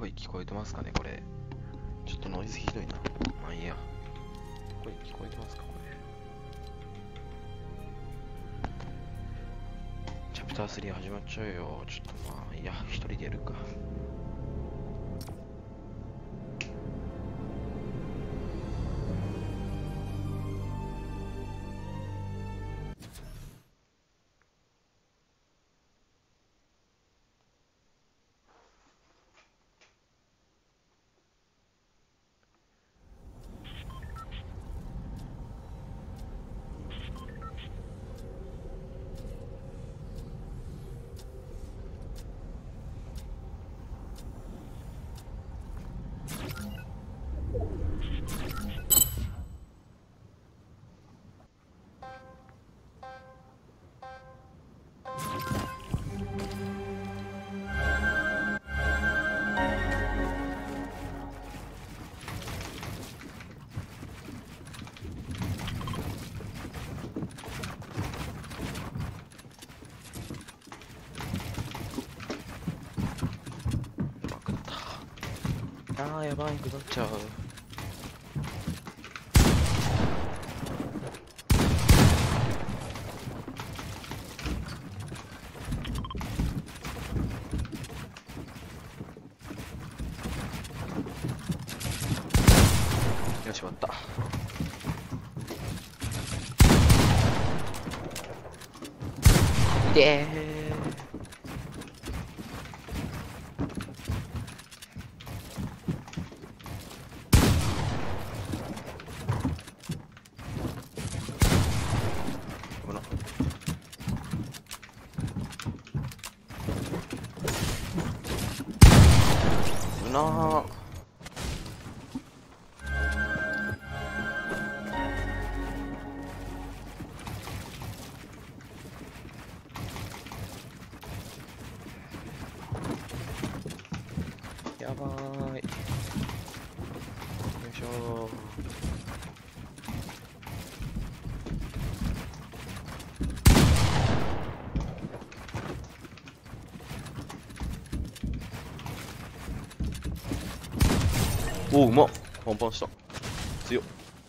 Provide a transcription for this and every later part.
声聞こえてますかねこれ。ちょっとノイズひどいな。まあいいや。声聞こえてますかこれ。チャプター3始まっちゃうよ。ちょっとまあいいや、一人でやるか。あーやばい、下っちゃう。よし、終わった。でーなーやばーい。よいしょー。おお、うまっ。パンパンした。強っ。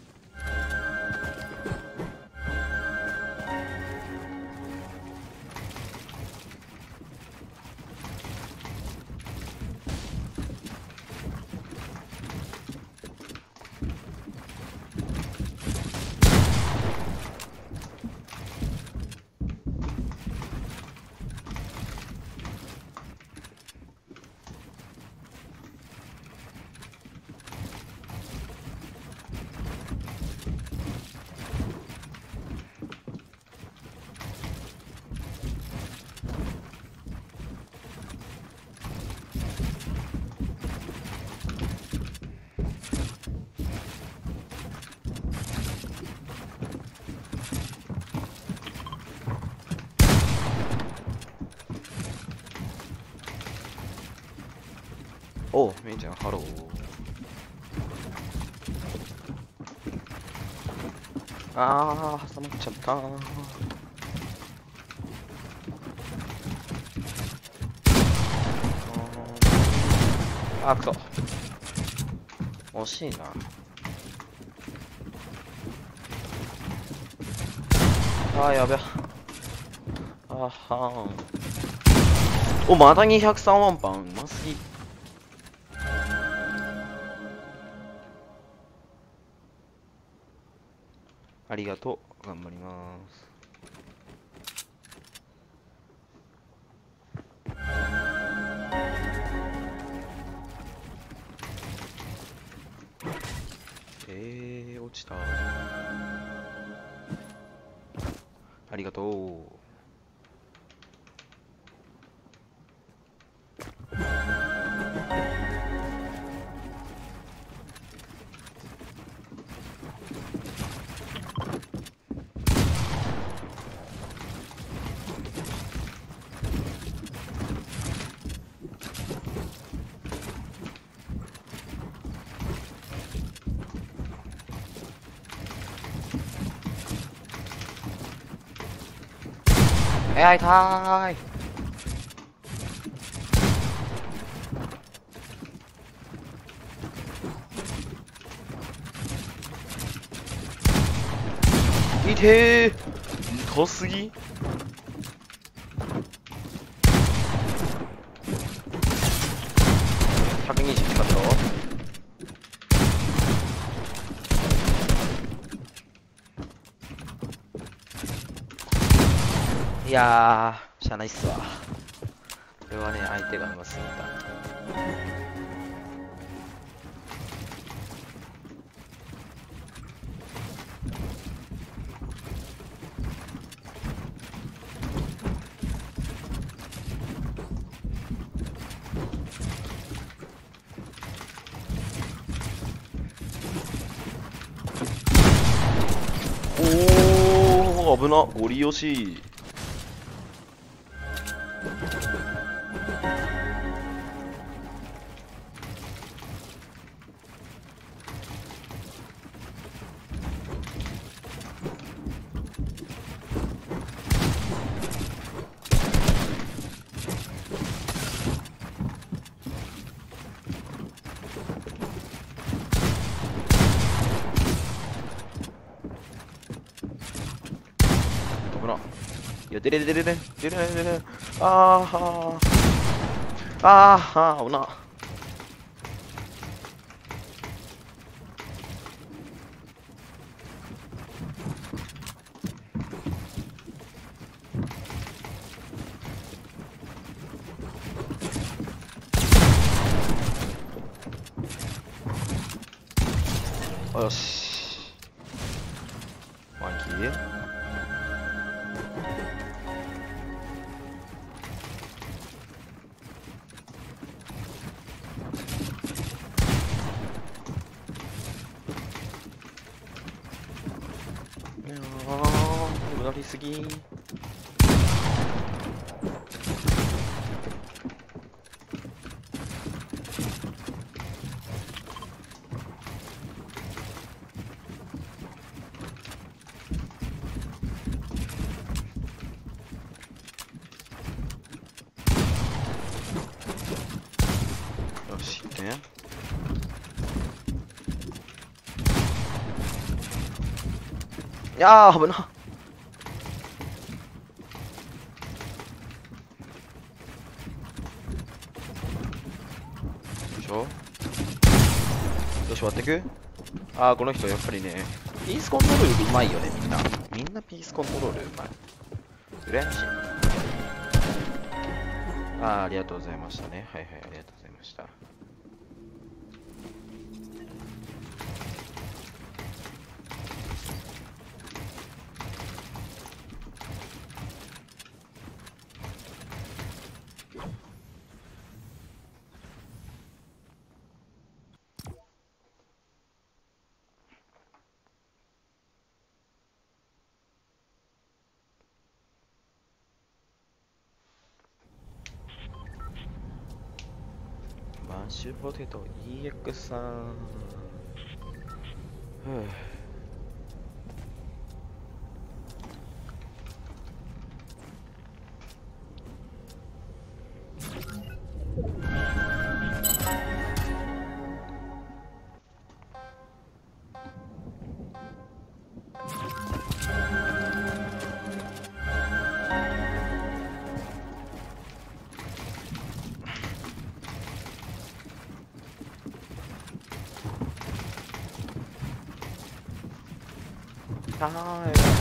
おう、めいちゃん、ハロー。あー、挟まっちゃったー。あー、くそ。惜しいな。あー、やべ。あーはーん。お、また203ワンパン。うますぎ。ありがとう。頑張ります。落ちた。ありがとう。痛い。 てー、遠すぎ。120カット。いやー、しゃあないっすわ。これはね、相手がうますぎた。おー、危な、ゴリ押し。危な。いや、出れ出れ出れ出れ出れ。あーはー。あーはー、危な。よし。ワンキー。乗りすぎ。よし、ね。いやー、危な。よし、割ってく。あー、この人やっぱりね、ピースコントロールうまいよね、みんな。みんなピースコントロールうまい。羨ましい。ありがとうございましたね。はいはい、ありがとうございました。マッシュポテト EX さん。ふぅ。はーい。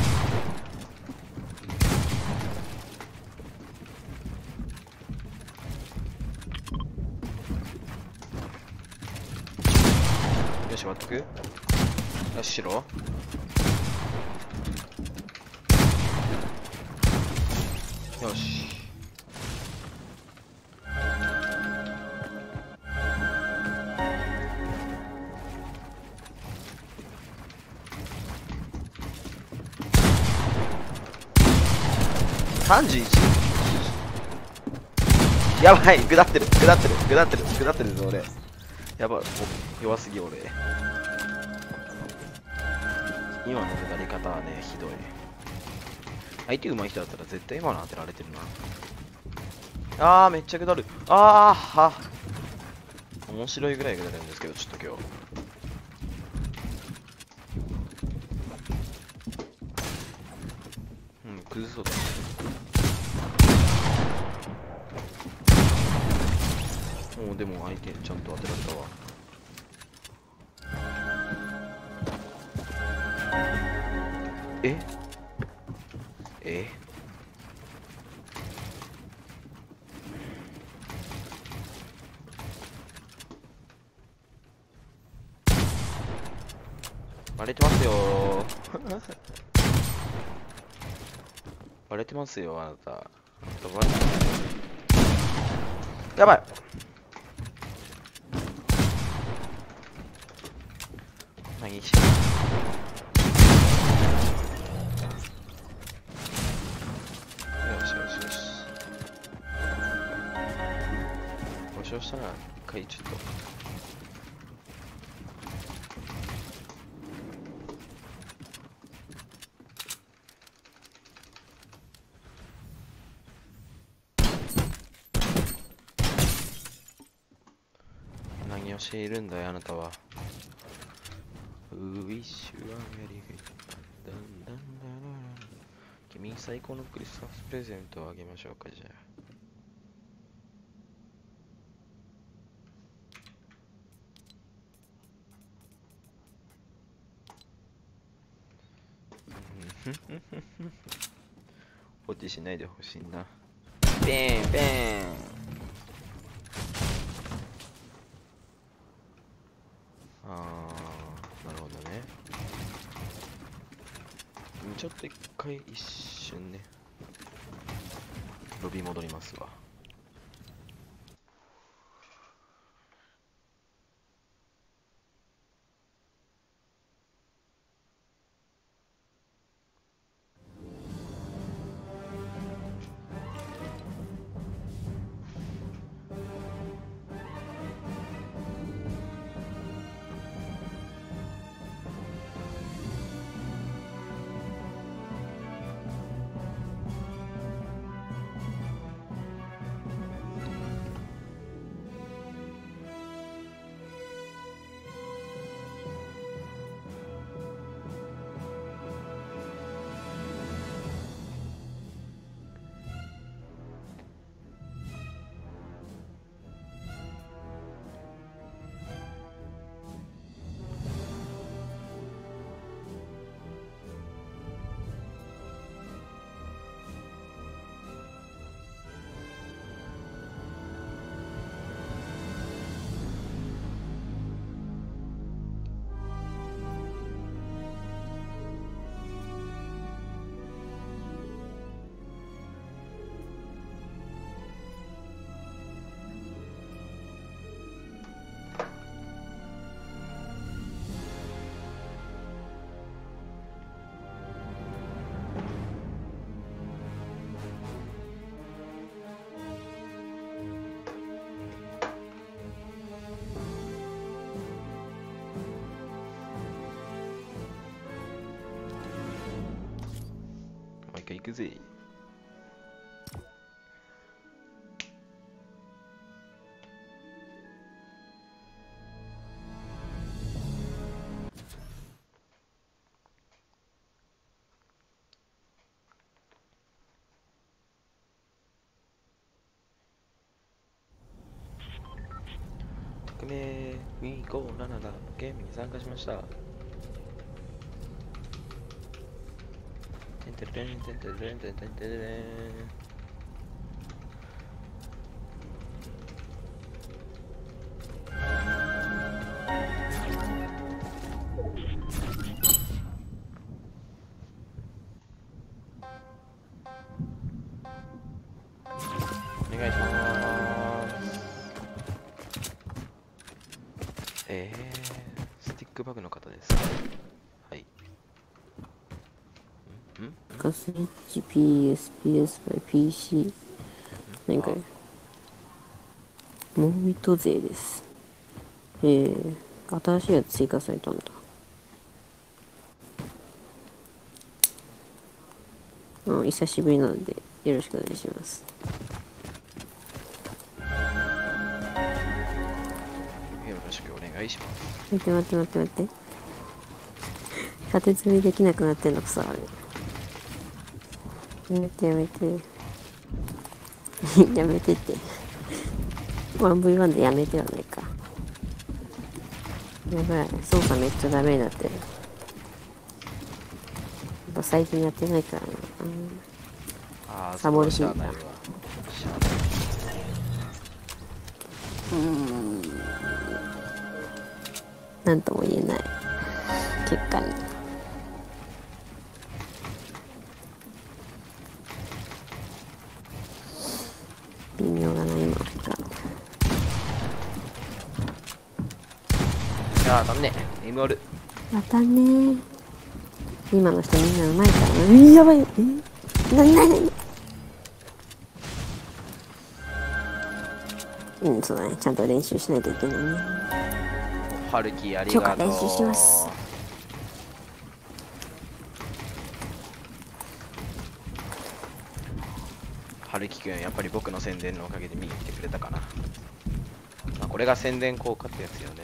よし、割ってく。よし、白。よし。31。やばい、下ってる、下ってる、下ってる、下ってるぞ、俺。やばい、弱すぎ、俺。今の下り方はね、ひどい。相手上手い人だったら絶対今の当てられてるな。めっちゃ下る。面白いぐらい下るんですけど、ちょっと今日。 崩そうと。もうでも相手ちゃんと当てられたわ。ええバレてますよーバレてますよ、あなた。あなたバレてます。やばい。何し。よしよしよし。故障したら一回ちょっと。何をしているんだよ、あなたは。ウィッシュはメリーフィット。だんだんだらら。君に最高のクリスマスプレゼントをあげましょうか、じゃあ。放置しないでほしいな。ペンペン。なるほどね。ちょっと一回一瞬ね、ロビー戻りますわ。行くぜ。匿名257がゲームに参加しました。てんてれんてんてれんてんてんてれん。お願いします。スティックバグの方です。はい。 ガスレッジ PS、PS バイ PC。何かモービット勢です。新しいやつ追加されたんだ。久しぶりなのでよろしくお願いします。 よろしくお願いします。 待って。立て積みできなくなってんのくさ、あれ。 やめてやめてやめてって 1v1 でやめてはないか。やばい、操作めっちゃダメになってる。やっぱ最近やってないからな、 ああ、 サボりすぎた。 しゃあないわ。しゃあない。 なんとも言えない結果に。微妙だな今か。 いやー、だね。MR。 またね。今の人みんなうまいからな。やばい。なになに。そうだね。ちゃんと練習しないといけないね。 はるきあり今日がとう。 から練習します。 はるきくん、やっぱり僕の宣伝のおかげで見に来てくれたかな。まあ、これが宣伝効果ってやつよね。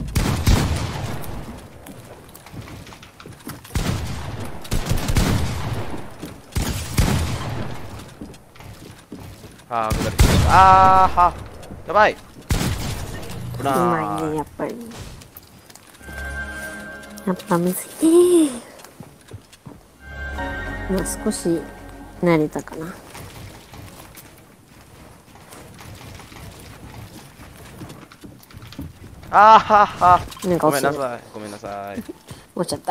あー、下り。あーは、やばい。ううまいね、やっぱり。やっぱむずいね。まあ少し慣れたかな。 あーはは。 なんかごめ落ちてる。 んなさい。ごめんなさい。 落ちちゃった。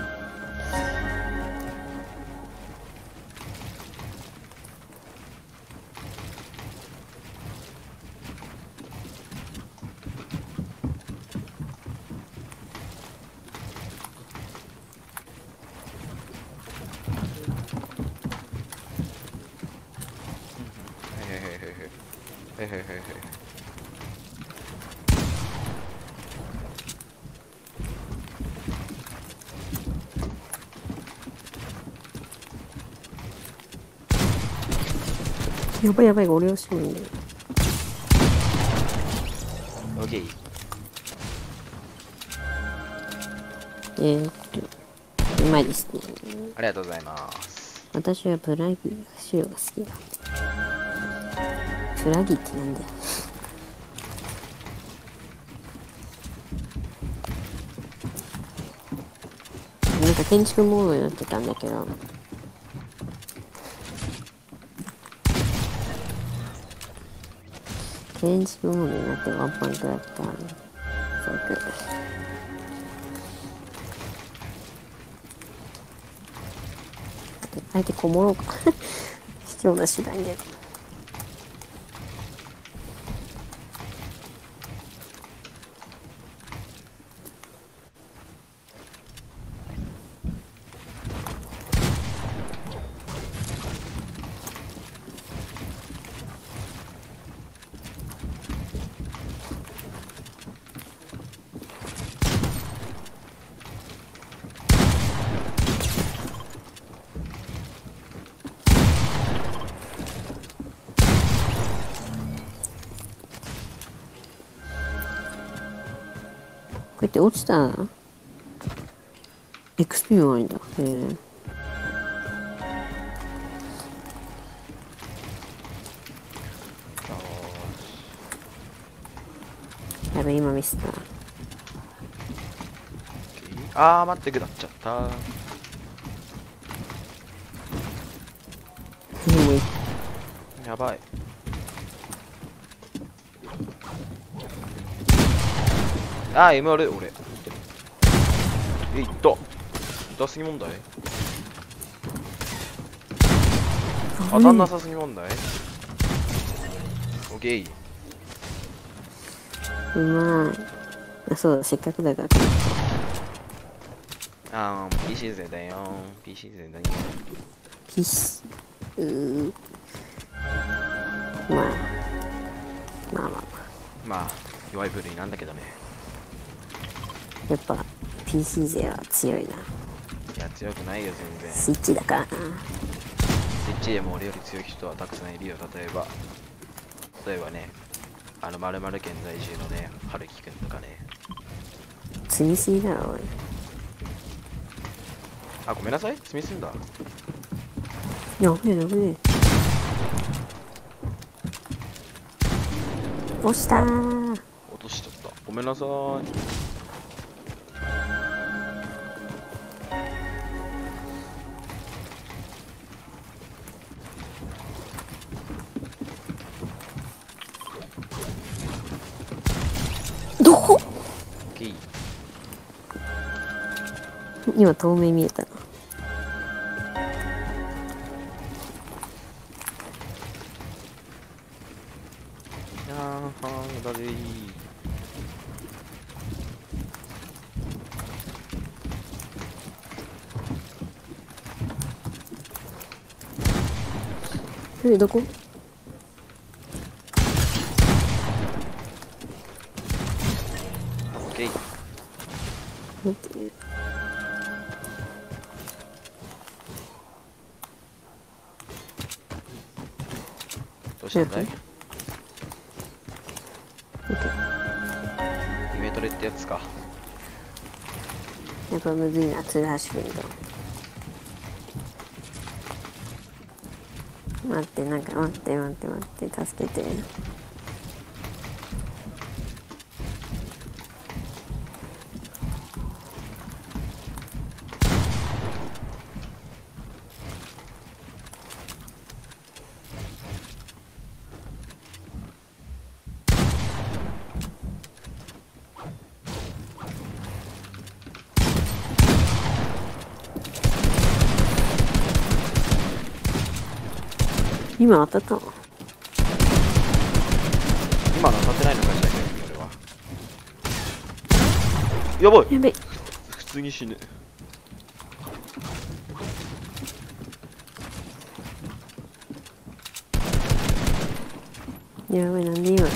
へへへへへへへへへ。 やばいやばい、俺をしもいんだよ。 オッケー。 うまいですね。 ありがとうございます。 私はプラギ塩が好きだ。プラギってなんだよ。なんか建築モードになってたんだけど、建築モードになってワンパン食らった。最悪。あえてこもろうか。卑怯な手段で。こうやって落ちたら XP もないんだ。へえ。やべ、今ミスった。 あー、待って、下っちゃった。やばい。あー、MR、俺。いった。痛すぎ問題。当たんなさすぎ問題。オッケー。 うまい。あ、そうだ、せっかくだから。 あー、PC 勢だよ。PC 勢だよ。 ピシまあまあまあまあ、 まあ、弱い部類なんだけどね。 やっぱ PC 勢は強いな。 いや、強くないよ、全然。 スイッチだからな。 スイッチでも俺より強い人はたくさんいるよ。例えばね、〇〇県在住のね、春樹くんとかね。 積みすぎだろ、おい。 あ、ごめんなさい、積みすんだ。 やべえやべえ。押したー。 落としちゃった。ごめんなさい。 どこ？ オッケー。 今透明見えたな。 やーはーだぜー。 どこ？ オッケー。 待って。 どうしたんだい？ オッケー。 イメトレってやつか。 やっぱむずいな、ツルハシ君と。待って、なんか待って待って待って、助けて。今当たったの？ 今の当たってないのかしら、俺は。やばい。 やべえ。 普通に死ぬ。 やばい、なんで今。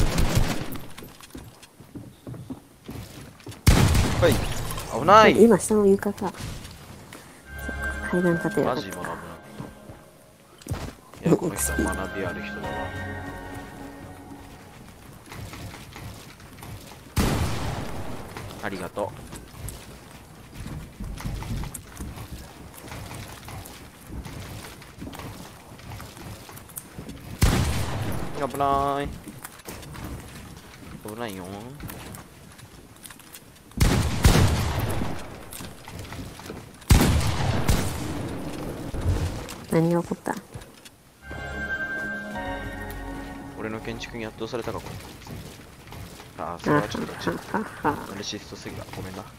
はい。危ない。 今下の床か。そっか、階段立てる。 マジ学ぶな。いや、この人は学びある人だわ。ありがとう。危ない。危ないよ。 何が起こった？ 俺の建築に圧倒されたか、これ。ああ、それはちょっと違う。ナルシストすぎだ。ごめんな。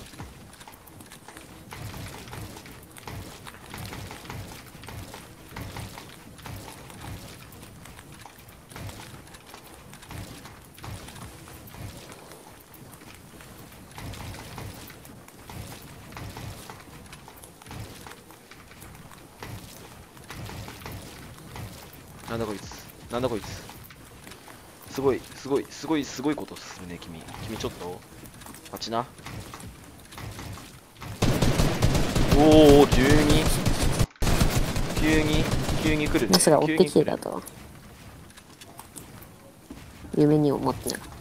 なんだこいつ。なんだこいつ。すごいことするね、君。君ちょっと。あっちな。おお、急に来るね。 まさか追ってきて急に来るたとは夢にも思ってなかった。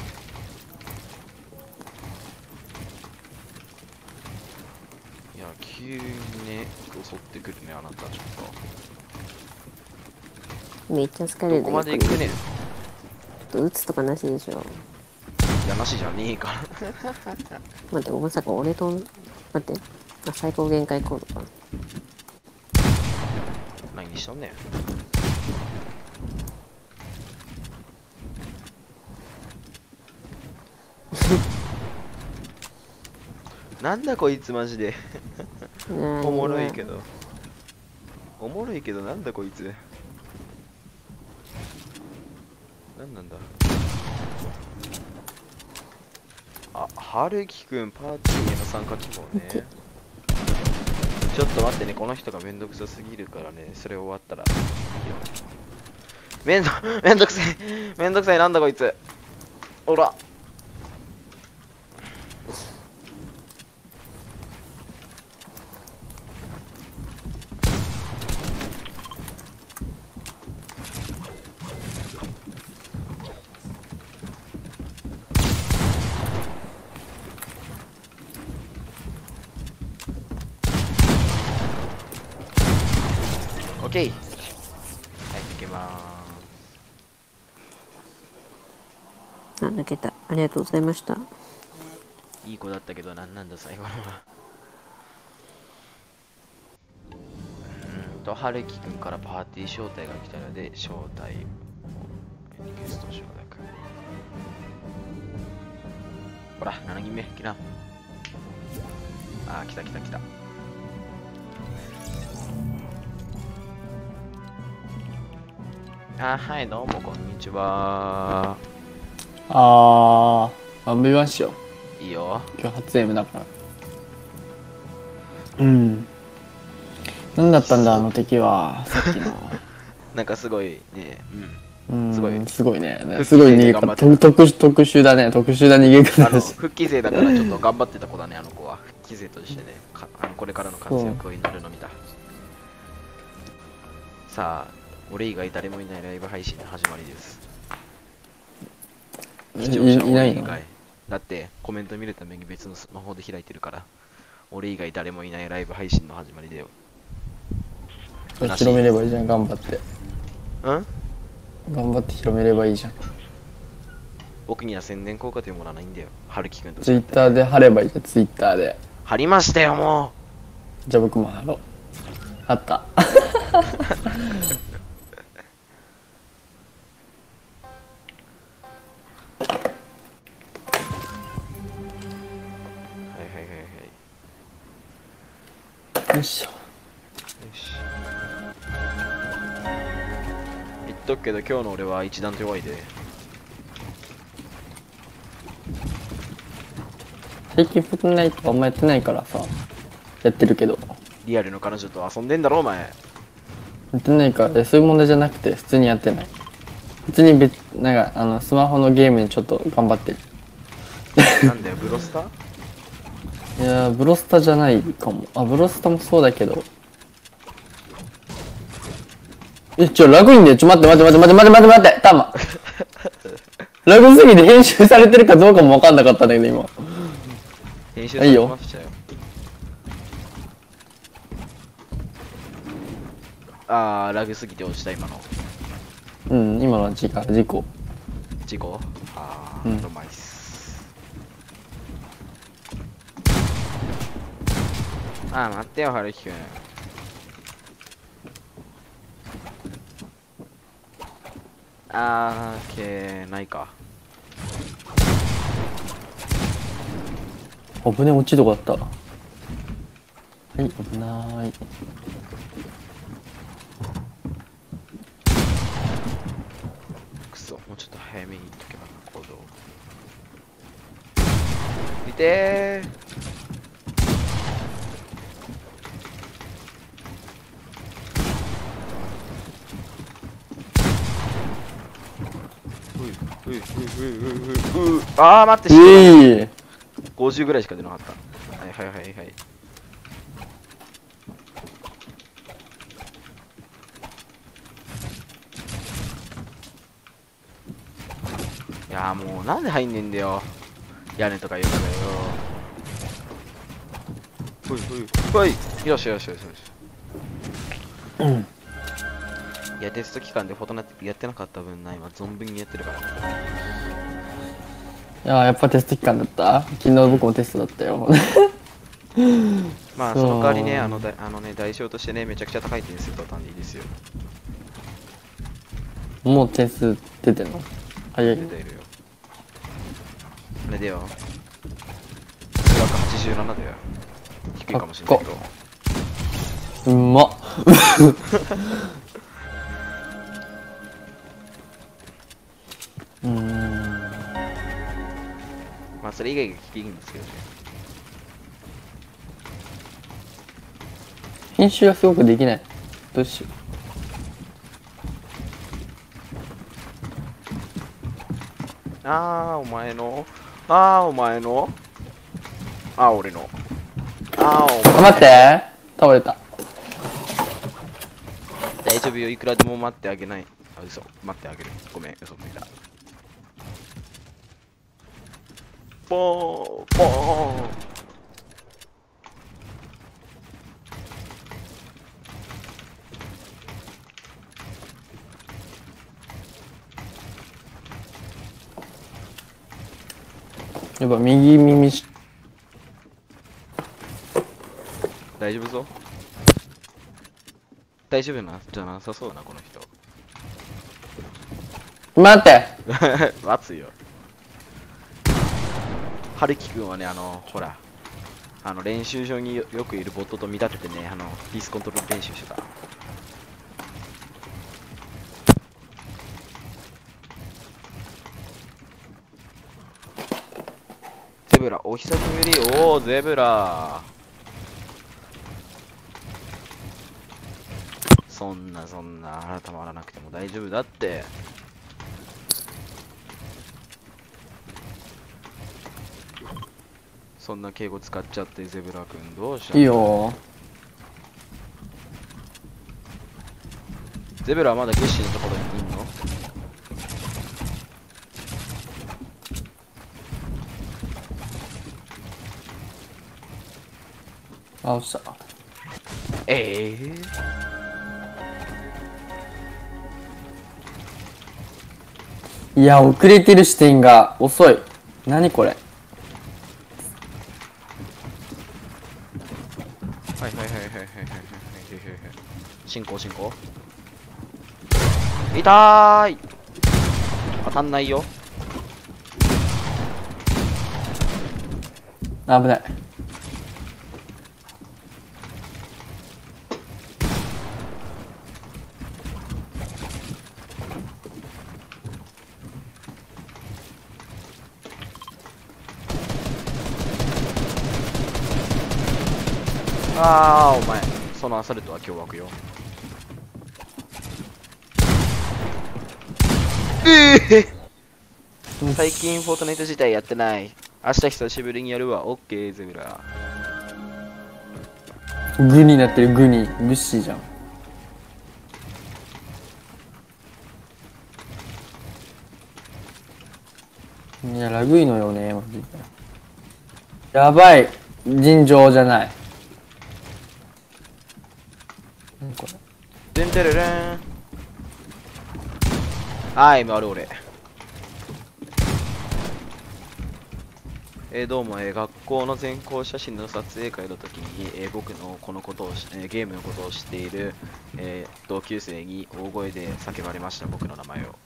いや、急にね、襲ってくるね、あなた、ちょっめっちゃ疲と。 れるどこまで行くねん。い撃つとかなしでしょ。 や、なしじゃねえから。 待って、まさか俺と、待って、あ、最高限界コードか。 何しとんねん。なんだこいつマジで。おもろいけど。おもろいけど、なんだこいつ。なんなんだ。あ、はるきくんパーティーへの参加希望ね。ちょっと待ってね、この人がめんどくさすぎるからね、それ終わったらいいよ。めんどくさい、なんだこいつ。おら。 ケー。はい、抜けまあ、抜けた。ありがとうございました。 ーす。いい子だったけど、なんだ最後のは。春樹くんからパーティー招待が来たので、招待をリクエスト承諾。ほら、7人目、来な。あー、来た。あー、はい、どうも、こんにちは。 頑張りましょう。 いいよ。 今日初 M だから。何だったんだあの敵は、さっきの。 なんかすごいね、すごいすごいね。 復帰すごい逃げ方。 頑張って特殊だね。特殊な逃げ方だし。 復帰勢だからちょっと頑張ってた子だね、あの子は。復帰勢としてね、これからの活躍を祈るのみだ。さあ、俺以外誰もいないライブ配信の始まりです。視聴者いないの俺以外。だってコメント見るために別のスマホで開いてるから、俺以外誰もいないライブ配信の始まりだよ。 広めればいいじゃん、頑張って。 うん頑張って広めればいいじゃん。 僕には宣伝効果というものはないんだよ。春樹くんとツイッターで貼ればいいじゃん、ツイッターで。 貼りましたよ、もじゃあ僕も貼ろう。貼った。 う。はいはい。 よいしょ。 よし。言っとくけど今日の俺は一段と弱いで。 最近フォートナイトあんまやってないからさ、やってるけど。 リアルの彼女と遊んでんだろお前。 やってないから、そういう問題じゃなくて普通にやってない。普通になんかスマホのゲームにちょっと頑張ってる。 なんだよ、ブロスター。 いやー、ブロスタじゃないかも。ブロスタもそうだけど。ラグいんだよ。待って、タマ。ラグすぎて編集されてるかどうかも分かんなかったんだけど、今。 編集されてましたよ。ラグすぎて落ちた今の。 今のは事故。 事故。うまいっす。待ってよ、春樹くん。ないか。 危ね、落ちるとこだった。はい、危ない。 くそ、もうちょっと早めに行っとけばな、行動。見てー。待って、50ぐらいしか出なかった。はい。いやーもうなんで入んねんだよ。屋根とか言うからよ。ほい。よし。いや、テスト期間でフォトナってやってなかった分な、今存分にやってるから。 やっぱテスト期間だった。昨日僕もテストだったよ。 まあその代わりね、代償としてね、めちゃくちゃ高い点数取ったんでいいですよ。 もう点数出てんの？早い。 出ているよ。あれだよ。数学87だよ。低いかもしれないけど。 うまっ。 まあそれ以外が聞きいいんですけどね。 編集がすごくできない。どうしよう。お前の。俺の。 待って、倒れた。 大丈夫よ、いくらでも待ってあげない。嘘、待ってあげる。ごめん、嘘ついた。ポーン。 やっぱ右耳し、 大丈夫ぞ。大丈夫なじゃなさそうだな、この人。 待って。 待つよ。春樹くんはね、ほら、練習場によくいるボットと見立ててね、ピースコントロール練習してた。ゼブラ、お久しぶり。おー、ゼブラ。そんな改まらなくても大丈夫だって。そんな敬語使っちゃってゼブラ君どうしたの？ いいよ。 ゼブラはまだグッシーのところにいんの？ あ、落ちた。いや、遅れてる視点が遅い。何これ。 はい進行痛ーい。当たんないよ。 危ない。 あー、お前そのアサルトは凶悪よ。最近フォートナイト自体やってない。明日久しぶりにやるわ。オッケーゼブラ。 グになってる。グにグッシーじゃん。いや、ラグいのよね、マジで。やばい。尋常じゃない。何これ。 てんてるるん。はい、回る俺。どうも、学校の全校写真の撮影会の時に、僕のこのことをゲームのことを知っている、同級生に大声で叫ばれました、僕の名前を。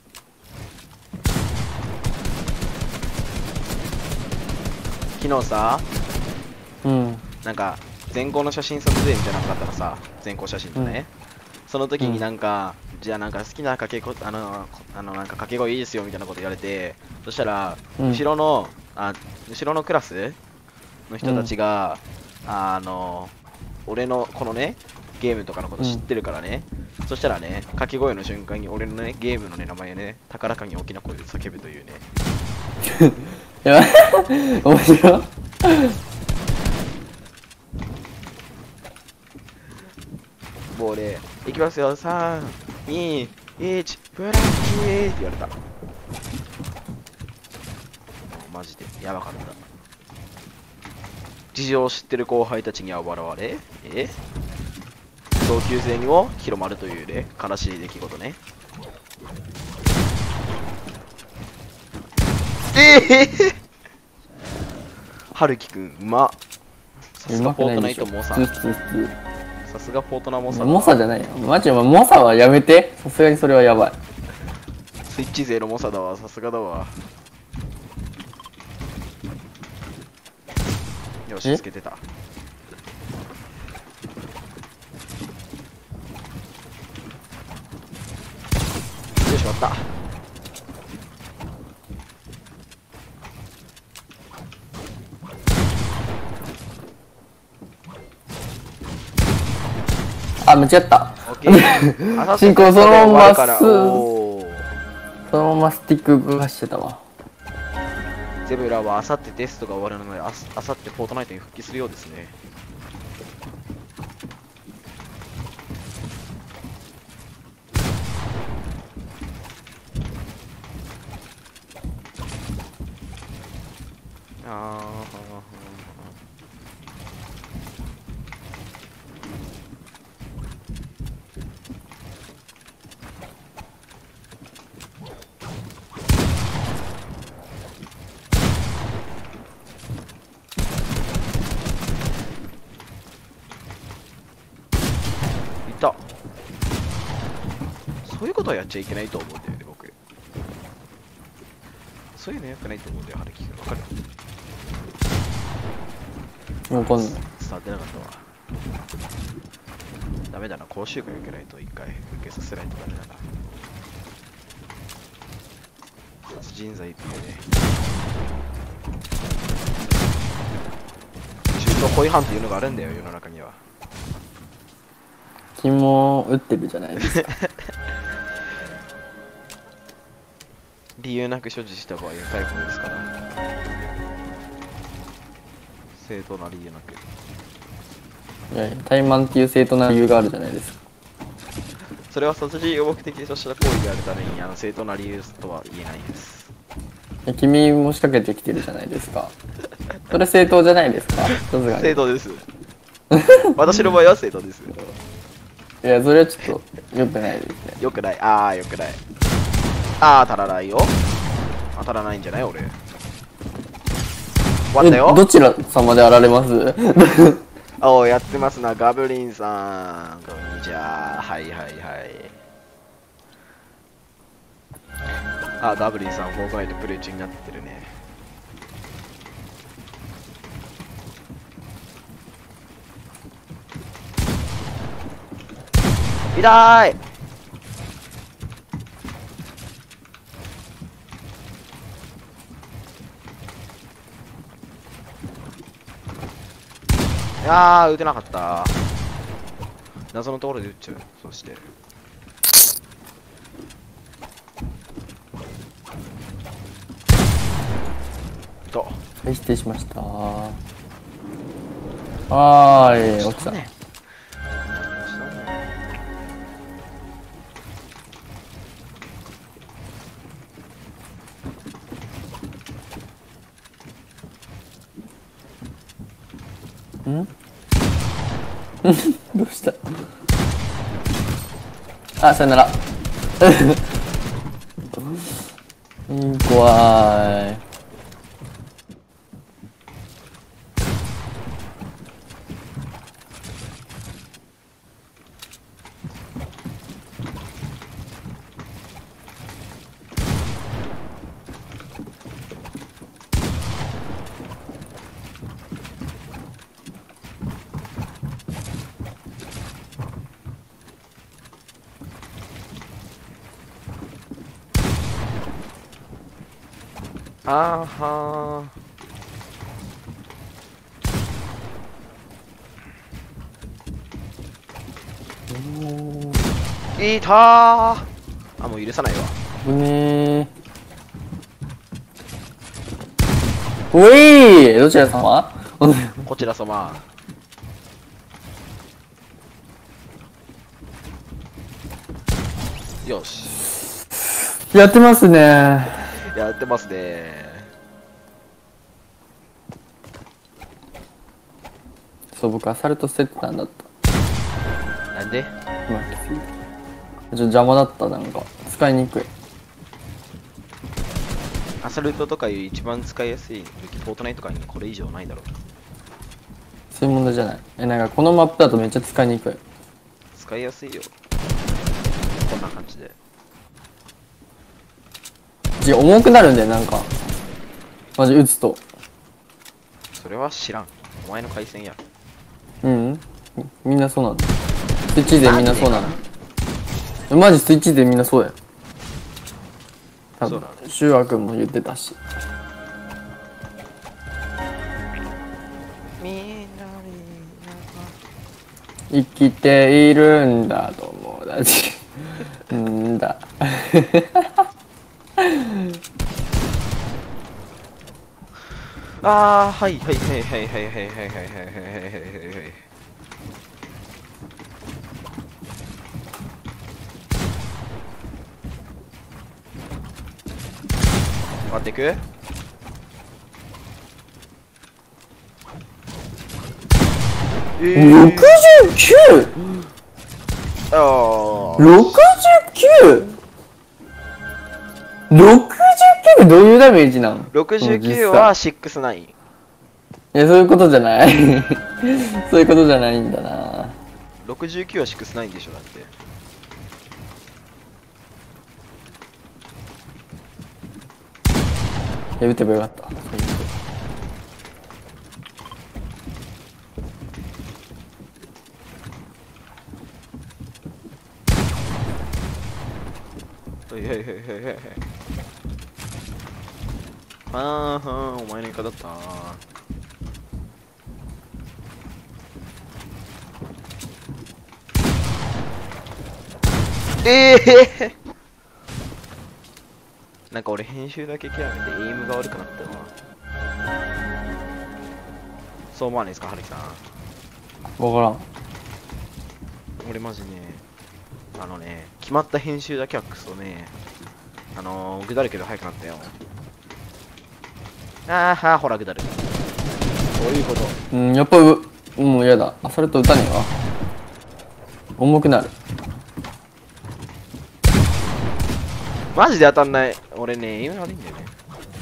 昨日さ、なんか全校の写真撮影みたいなのがあったらさ、全校写真のね、その時になんか、じゃあなんか好きな掛け声、なんか掛け声いいですよみたいなこと言われて、そしたら、後ろのクラスの人たちが、俺のこのね、ゲームとかのこと知ってるからね、そしたらね、掛け声の瞬間に俺のね、ゲームのね、名前ね、高らかに大きな声で叫ぶというね。 やばい。面白い。 もう俺、いきますよ、3、2、1、ブラッキーって言われた。マジで、やばかった。事情を知ってる後輩たちには笑われ、同級生にも広まるというね、悲しい出来事ね。春樹くん、うまっ。さすがフォートナイトモサ。さすがフォートナモサ。 モサじゃないよ。マジでモサはやめて。さすがにそれはやばい。 スイッチ勢のモサだわ。さすがだわ。よし、つけてた。よし、終わった。 あ、間違った。進行そのままそのままスティック動かしてたわ。 ゼブラはあさってテストが終わるので、あさってフォートナイトに復帰するようですね。 ことはやっちゃいけないと思うんだよね、僕。そういうの良くないと思うんだよ、春樹が。わかる？ わかんない。 伝わってなかったわ。ダメだな、講習会受けないと一回受けさせないとダメだな。殺人罪ってね。中途故意犯っていうのがあるんだよ、世の中には。 君も打ってるじゃないですか。 理由なく所持した場合は逮捕ですから。正当な理由なく。 いやいや、怠慢っていう正当な理由があるじゃないですか。 それは殺人を目的とした行為であるために正当な理由とは言えないです。 君も仕掛けてきてるじゃないですか。それ正当じゃないですか。さすがに。 正当です。私の場合は正当です。 いや、それはちょっと良くないですね。 よくない。ああ、よくない。ああ、足らないよ。当たらないんじゃない俺。終わったよ。 どちら様であられます？ おー、やってますな、ガブリンさん。こんにちは。はいはいはい。あ、ガブリンさん、フォートナイトプレイ中になってるね。痛い。いやー、打てなかった。謎のところで打っちゃう。そして。と。 はい、失礼しました。はーい、落ちた。んどうしたあ、さよなら。怖い。 あーはー。いたー。あ、もう許さないわ。 うねー。おいー、どちら様？ こちら様。よし。 やってますね。 やってますね。 そう、僕アサルト捨ててたんだった。 なんで？ 今気づいた。ちょっと邪魔だった、なんか。使いにくい。 アサルトとかいう一番使いやすい武器、フォートナイトとかにこれ以上ないだろう。 そういう問題じゃない。なんかこのマップだとめっちゃ使いにくい。 使いやすいよ。こんな感じで。 重くなるんだよ、なんか。マジ撃つと。 それは知らん。お前の回線や。 うん。みんなそうなんだ。スイッチでみんなそうなの。マジスイッチでみんなそうだよ。多分、シュウア君も言ってたし。生きているんだ、友達。んだ。 あー、はいはいはいはいはいはいはいはいはいはいはいはい。待っていく 69?69? あー、 69?69 どういうダメージなの？ 69は6-9。 いや、そういうことじゃない。そういうことじゃないんだな。 69は6-9でしょ、だって。 やめてもよかった。 はいはいはいはいはい。あーはー、お前の味方だったな。なんか俺編集だけ極めてエイムが悪くなったわ。そう思わないですか、はるきさん。 わからん。 俺マジね、決まった編集だけはクソね、ぐだるけど早くなったよ。ほらぐだる。そういうこと。 うん、やっぱもう嫌だ。あ、それと歌ねえわ。重くなる。 マジで当たんない。俺ね、エイム悪いんだよね。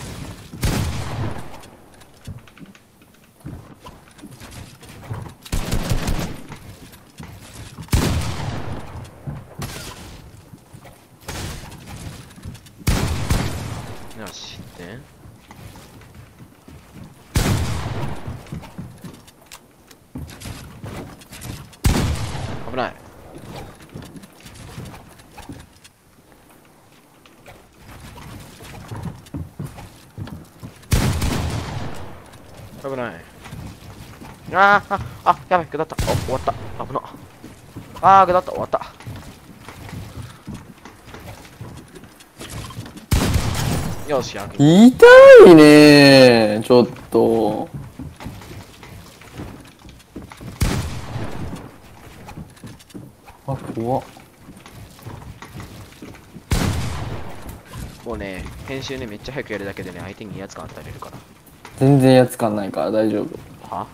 よし、で危ない。危ない。やばい、下った。終わった。危な。下った、終わった。よし、 痛いねー、ちょっと。あ、怖っ。 もうね、編集ね、めっちゃ早くやるだけでね、相手に威圧感与えれるから。 全然やつ感ないから大丈夫。 は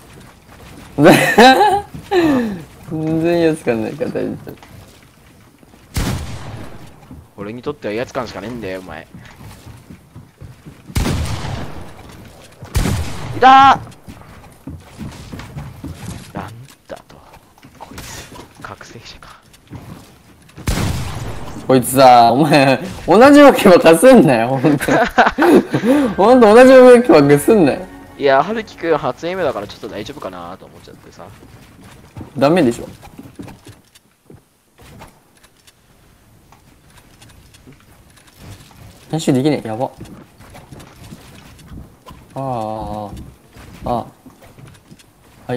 全然やつ感ないから大丈夫。 俺にとっては威圧感しかねえんだよ、お前。いたーなんだと。こいつ、覚醒者か。 こいつさ、お前、同じわけばかすんなよ、ほんと。ほんと同じわけばかすんなよ。 いや、はるきくん初エイムだからちょっと大丈夫かなと思っちゃってさ。 ダメでしょ。編集できねえ、やば。はい。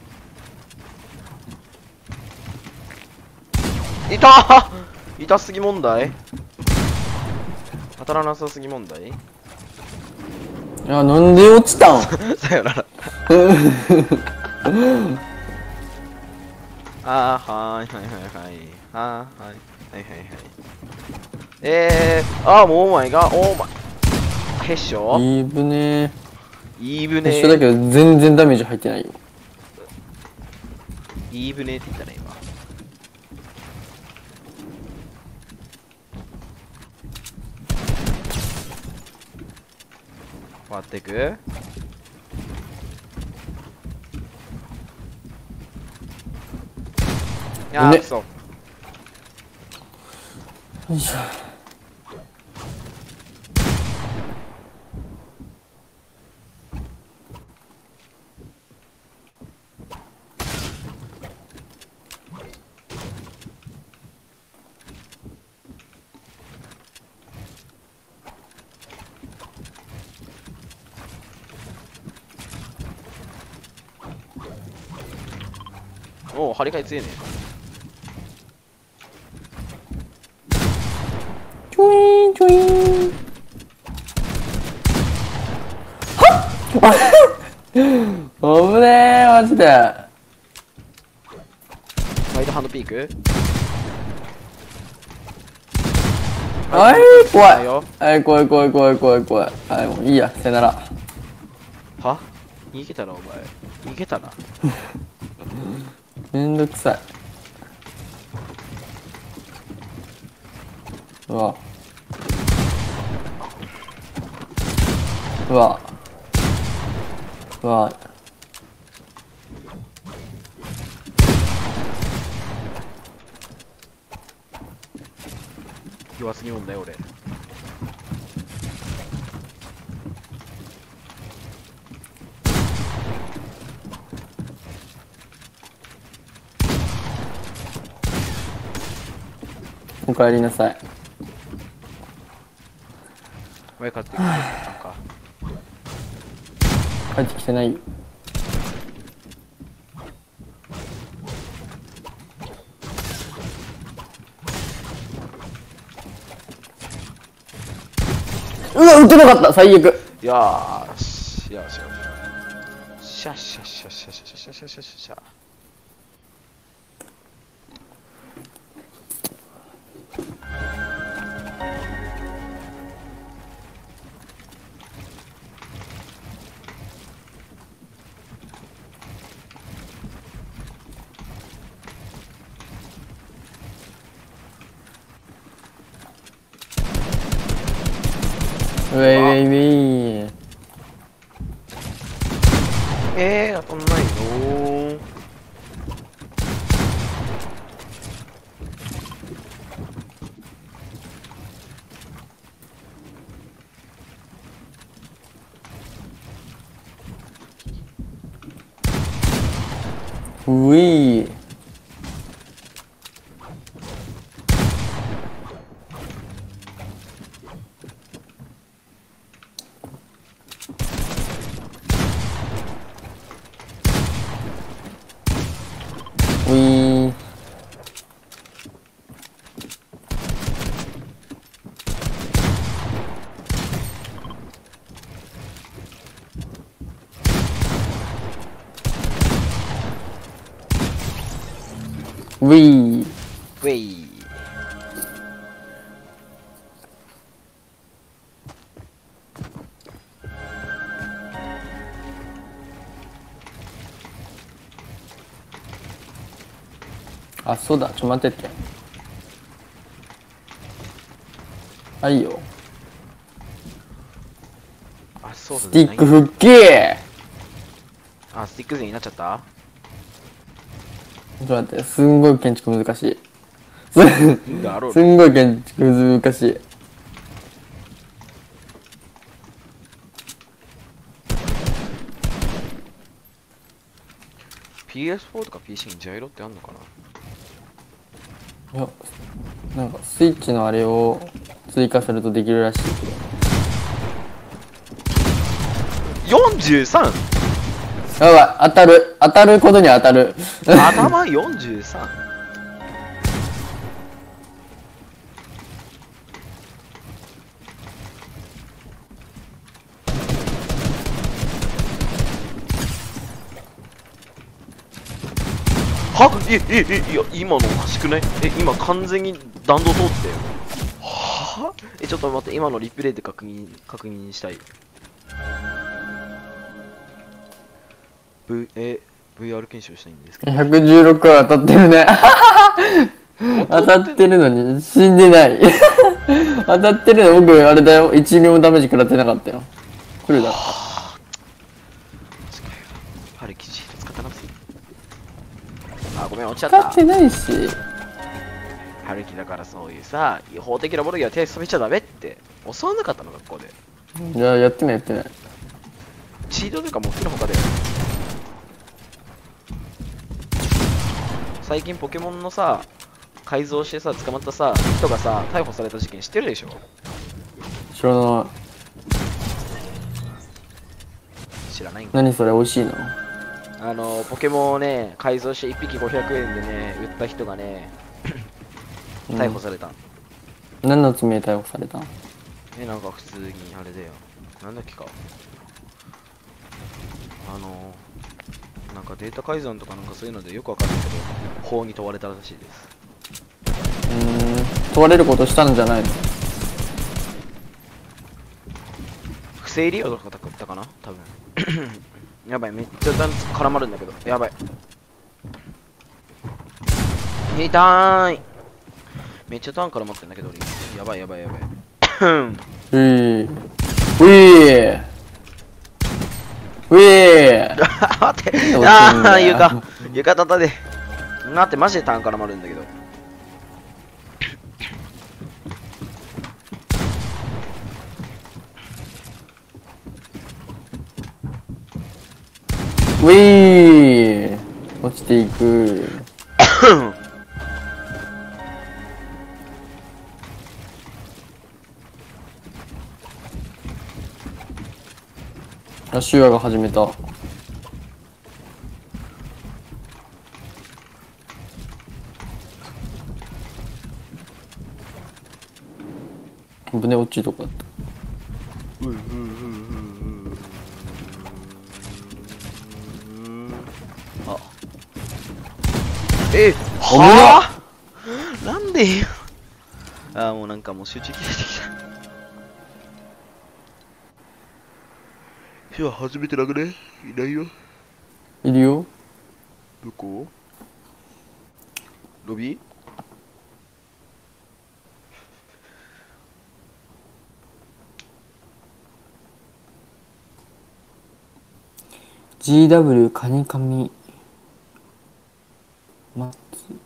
痛すぎ問題当たらなさすぎ問題いや、なんで落ちたんさよなら。はーいはいはいはい。はいはいはい。もうお前が、へっしょいいぶねいいぶね一緒だけど全然ダメージ入ってないよ。 いいぶねって言ったね、今。割っていくねくそ。 よいしょ。 おお、張り替え強いね。 チョイーンチョイーン。はっ危ねえマジで。 ワイドハンドピークはい怖い。 よ。 はい怖い。はいもういいや、さよなら。 は逃げたな、お前。逃げたな。 めんどくさい。うわ弱すぎ問題、俺。 おかえりなさい。 前買ってきてなんか帰ってきてないよ。うわ、撃てなかった。最悪。 よーしよしよしシャシャシャシャシャシャシャシャシャシャ。 ウェイウェイウェイ。 当たんないのうい。うい。うい。 ウェイ。 あ、そうだ。待ってて。はいよ。 あ、そうだスティック復帰。 あ、スティック勢になっちゃった。 ちょっと待って。すんごい建築難しい。 だろうすんごい建築難しい。 PS4 とか PC にジャイロってあんのかな。 いや、なんかスイッチのあれを追加するとできるらしいけど。 43! やばい、当たることに当たる。 頭 43! いや、今のおかしくない？今完全に弾道通ってよ。はぁ？ちょっと待って、今のリプレイで確認したい。VR 検証したいんですけど。 116は当たってるね。当たってるのに死んでない。当たってるの僕あれだよ。1秒もダメージ食らってなかったよ。来るだろ。 春生地使ったなくて。あ、ごめん、落ちちゃった。 使ってないし。 春樹だからそういうさ、違法的なものには手染めちゃダメって教わんなかったの、学校で。 いや、やってない。 チートとかも好きなほかで。最近ポケモンのさ、改造してさ、捕まったさ、人がさ、逮捕された事件知ってるでしょ？ 知らない。 知らないんか。 何それ、美味しいの？ ポケモンをね、改造して1匹500円でね、売った人がね、逮捕された。 何の罪で逮捕されたの？ なんか普通にあれだよ。なんだっけか。なんかデータ改ざんとかなんかそういうのでよくわかんないけど、法に問われたらしいです。 問われることしたんじゃないの？ 不正利用とかだったかな多分。やばい、めっちゃ絡まるんだけど。やばい。痛い。めっちゃターン絡まってんだけど、俺。やばい。 うい待って。床叩で。待って、マジでターン絡まるんだけど。 ウィー落ちていく。 あ、シュアが始めた。船落ちとかだった。 あえはあなんでよ。あーもうなんかもう集中切れてきた。いや初めてなくねいないよ。 いるよ。 どこロビー GW カニカミ松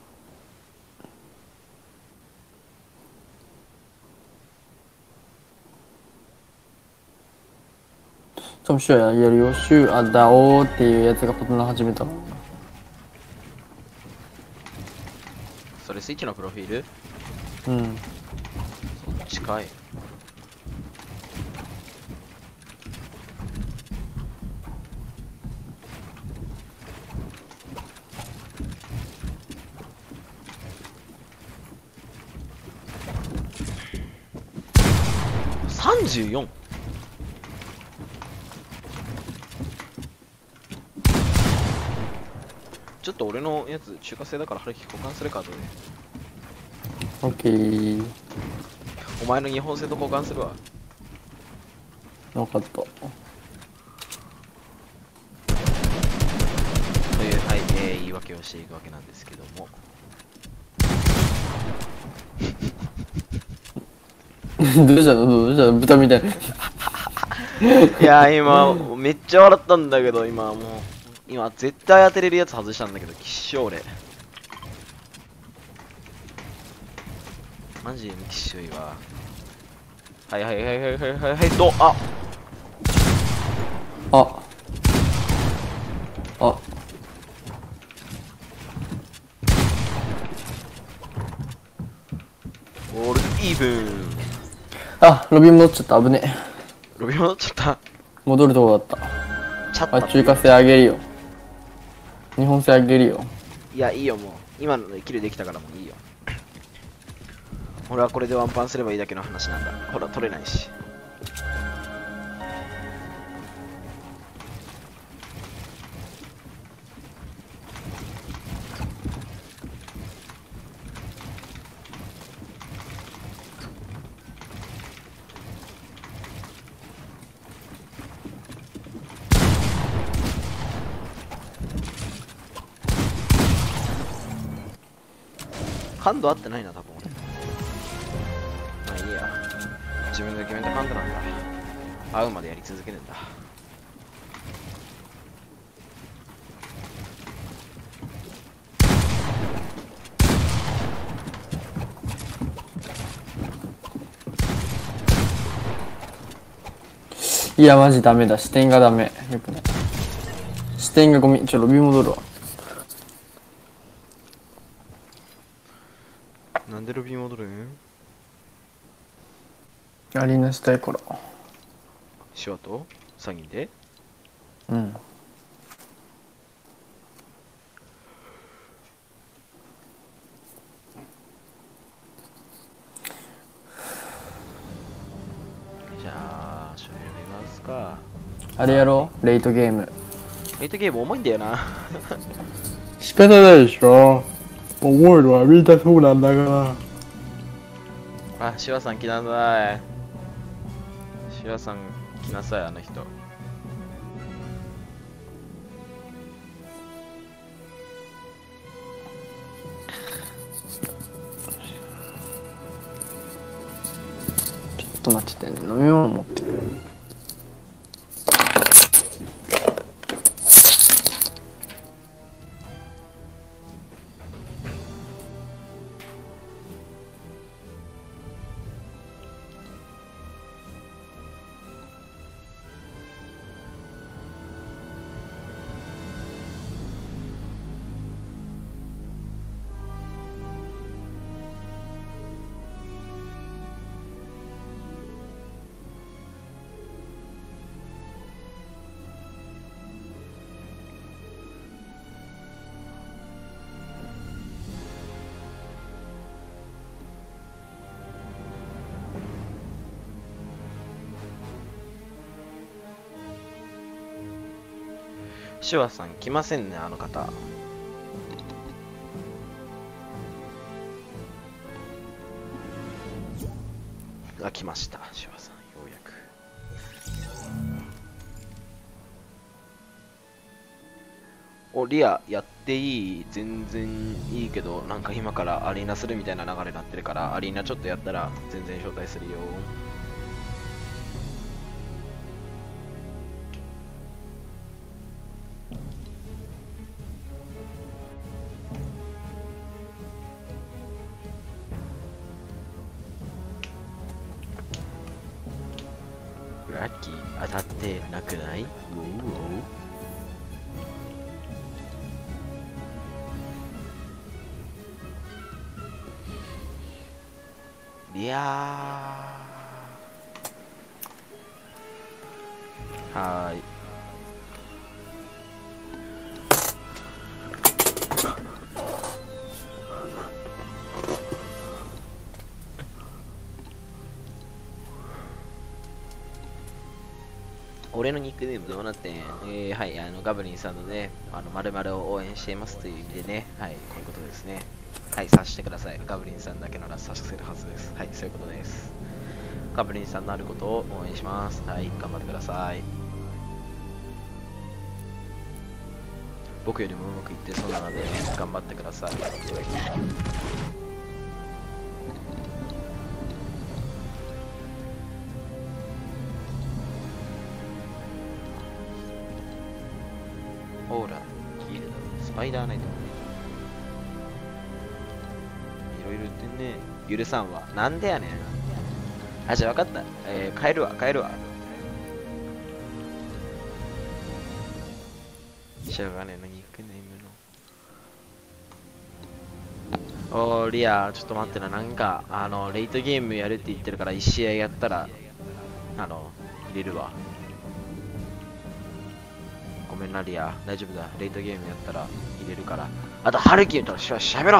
多分シュアやるよ。シュアだおーっていうやつが琴始めた。 それスイッチのプロフィールうん。 そっちかい。34ちょっと俺のやつ中華製だから春樹交換するか後で。 オッケー。 お前の日本製と交換するわ。 分かった。 というはい、言い訳をしていくわけなんですけどもどうしたのどうしたの豚みたいな。 いや今めっちゃ笑ったんだけど今絶対当てれるやつ外したんだけどきっしょ俺マジできっしょいわ。はいはいはいはいはいはいはいとあオールイーブン。 あ、ロビー戻っちゃった。危ねえ。 ロビー戻っちゃった。 戻るとこだった。 チャッタ中華製あげるよ。日本製あげるよ。 いやいいよもう今のでキルできたからもういいよ。俺はこれでワンパンすればいいだけの話なんだ。ほら取れないし。感度合ってないな多分俺。まあいいや。自分で決めた感度なんだ。合うまでやり続けるんだ。 いや、マジダメだ。視点がダメ。よくない。視点がゴミ。ロビー戻るわ。 なんでロビー戻るん？ アリーナしたいから。 シュワと3人でうん。 じゃあ、シュワやりますか。 あれやろうレイトゲーム。 レイトゲーム重いんだよな。 仕方ないでしょ。重いのはみんなそうなんだから。 あ、シュワさん来なさい。シュワさん来なさい、あの人。ちょっと待っててね。飲み物持ってくる。 シュワさん来ませんね、あの方。あ、来ました、シュワさん、ようやく。お、リア、やっていい？全然いいけど、なんか今からアリーナするみたいな流れになってるから、アリーナちょっとやったら全然招待するよ。ラッキー当たってなくない？ウォウウォウ。いやー、はーい。俺のニックネームどうなってん？はい、ガブリンさんのね、〇〇を応援していますという意味でね、はい、こういうことですね。はい、察してください。ガブリンさんだけなら察せるはずです。はい、そういうことです。ガブリンさんのあることを応援します。はい、頑張ってください。僕よりもうまくいってそうなので、頑張ってください。オーラ、ギルド、スパイダーナイト。いろいろ言ってんね。許さんわ。なんでやねん。あ、じゃあ分かった。帰るわ。しょうがねえな、ニックネームの。おー、リア、ちょっと待ってな。なんか、レイトゲームやるって言ってるから、1試合やったら、入れるわ。ごめんな、リア。大丈夫だ。レイトゲームやったら入れるから。あと、ハルキとしゃべろ。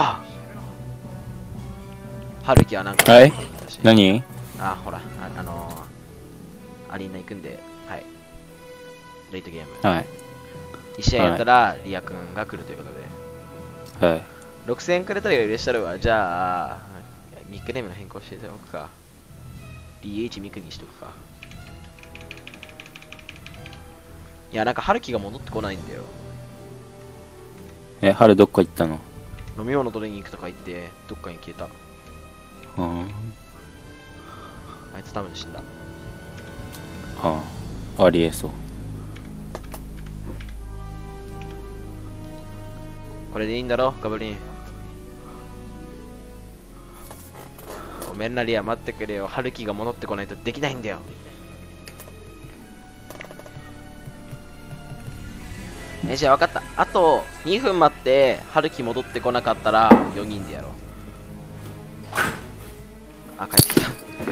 ハルキはなんか。 はい。何？ あ、ほら、アリーナ行くんで、はい。レイトゲーム。 はい。 1試合やったら、リア君が来るということで。 はい。 6000円くれたら許したるわ。じゃあ、ニックネームの変更しておくか。DH ミクにしとくか。いや、なんか、春樹が戻ってこないんだよ。 春どっか行ったの？ 飲み物取りに行くとか言って、どっかに消えた。あいつ多分死んだ。 ありえそう。 これでいいんだろ、ガブリン。ごめんな、リア、待ってくれよ。春樹が戻ってこないとできないんだよ。じゃあ分かった。あと2分待って、春樹戻ってこなかったら4人でやろう。あ、帰ってきた。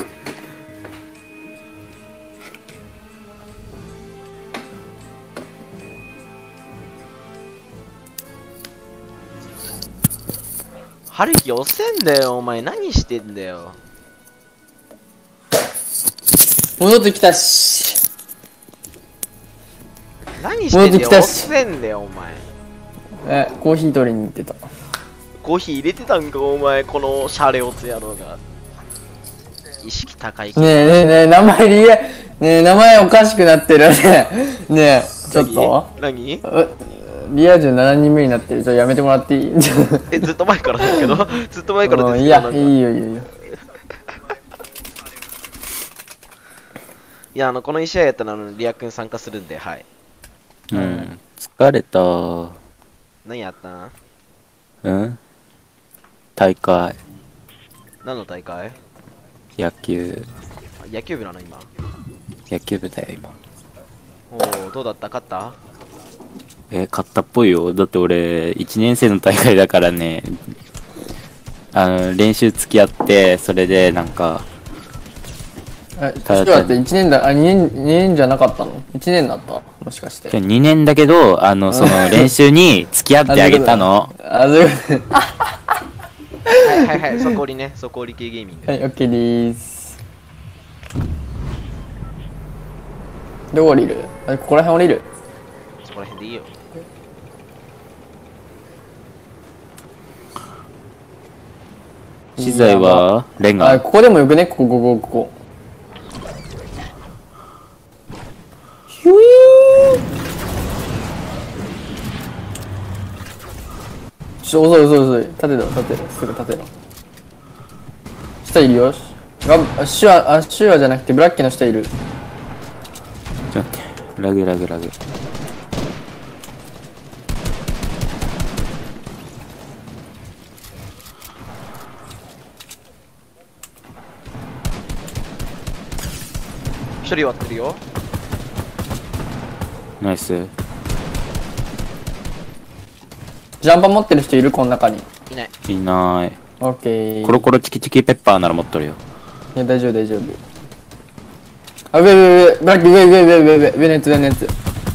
春樹押せんだよ、お前。何してんだよ。 戻ってきたし。 何してんだよ。押せんだよ、お前。 コーヒー取りに行ってた。 コーヒー入れてたんか、お前。このシャレオツ野郎が。意識高いけど。 ねえ、名前おかしくなってるね。ねえ、ちょっと。 何？ リア充7人目になってる。ちょっとやめてもらっていい？ ずっと前からだけど。ずっと前からですけど。 いや、いいよ。 いや、この1試合やったらリア君参加するんで、はい。 疲れた。 何やったん？大会。 何の大会？ 野球。 野球部なの今？ 野球部だよ今。 おお、どうだった？勝った？ 勝ったっぽいよ。だって俺1年生の大会だからね、練習付き合って、それでなんかちょっと待って、1年だ、2年じゃなかったの？ 1 年だった？もしかして。 2年だけど、その練習に付き合ってあげたの。 はい、そこりね、そこり系ゲーミング。 はい、OK でーす。どこ降りる？ここら辺降りる？ こら辺でいいよ。 資材はレンあ、 ガ。 ここでもよくね、ここ。ヒュイー遅い。立てろ。すぐ立てろ。下いるよ。シュアじゃなくてブラッキーの下いる。 ちょっと待って。ラグ。 一人割ってるよ。 ナイス。 ジャンパー持ってる人いるこの中に。 いない。 いない。 オッケー。 コロコロチキチキペッパーなら持っとるよ。 いや、大丈夫。あ、上、ブラッキー、上のやつ。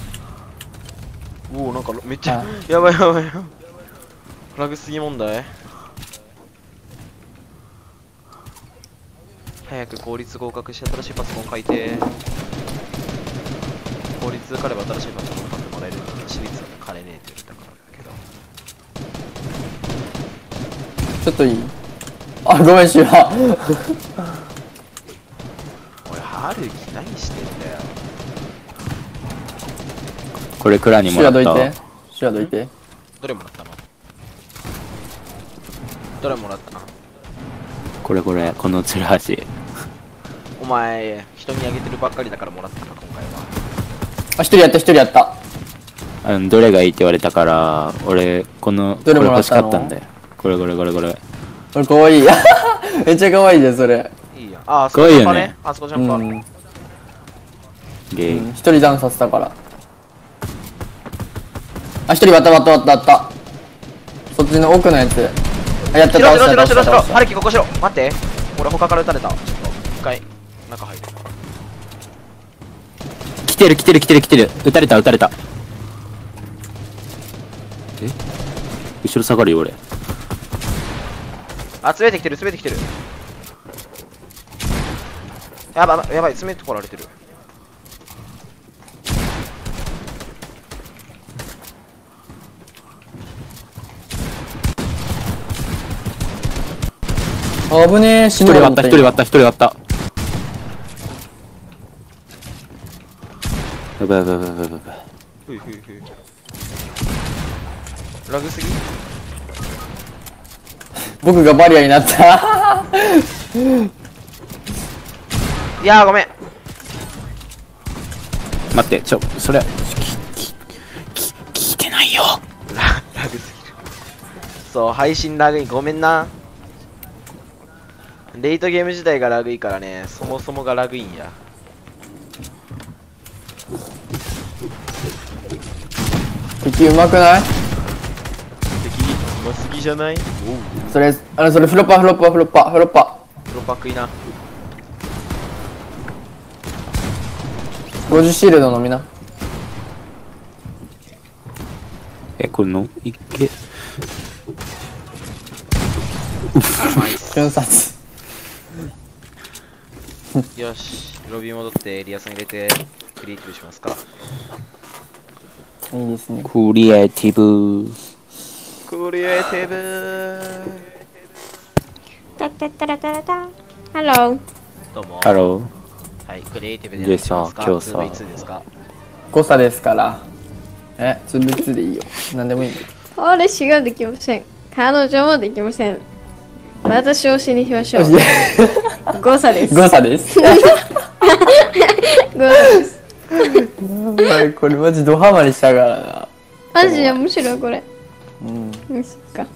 おお、なんかめっちゃあやばい。ラグすぎ問題。早く公立合格して新しいパソコン書いて。公立受かれば新しいパソコン買ってもらえる。私立金ねえって言ったからだけど。 ちょっといい？あ、ごめん、シュア。 おい、ハルキ何してんだよ。 これクラにもらったわ。 シュアどいて。 どれもらったの？どれもらったの？ これ、このツルハシ。 お前、人にあげてるばっかりだからもらったか、今回は。 あ、一人やった。 どれがいいって言われたから、俺、これ欲しかったんだよ。これ。 これかわいい。めっちゃかわいいじゃん、それ。 いいや。あ、あそこジャンパね。あそこジャンパ。 ゲー。 一人ダウンさせたから。あ、一人割った。そっちの奥のやつ。あ、やった。 しろ。ハルキここしろ。待って。俺他から撃たれた。ちょっと、一回、中入る。 来てる。撃たれた。え、後ろ下がるよ、俺。 あ、詰めてきてる。やばい、詰めてこられてる。 あぶねえ、死一人割った。やばい。 ふい。ラグすぎ？ 僕がバリアになった。 いやー、ごめん。 待って、それ、聞いてないよ。 ラグすぎる。そう、配信ラグいい。ごめんな。レイトゲーム自体がラグいいからね、そもそもがラグいいんや。 敵うまくない？ 敵、うますぎじゃない？ それフロッパ。 プロパクいな。 50シールドのみな。 これのいけ。 瞬殺。 よし、ロビー戻ってリアさん入れてクリエイティブしますか。 いいですね。 クリエイティブ。 ハロー。 どうも。 ハロー。 はい、クリエイティブでやってますか？ 今日さ 2v2 ですか？ 誤差ですから。2v2 でいいよ。なんでもいい。 私ができません。彼女もできません。私をしにしましょう。誤差です。 誤差です。 誤差です。 やばい、これマジドハマりしたからな。 マジで面白いこれ。 うん。 そっか。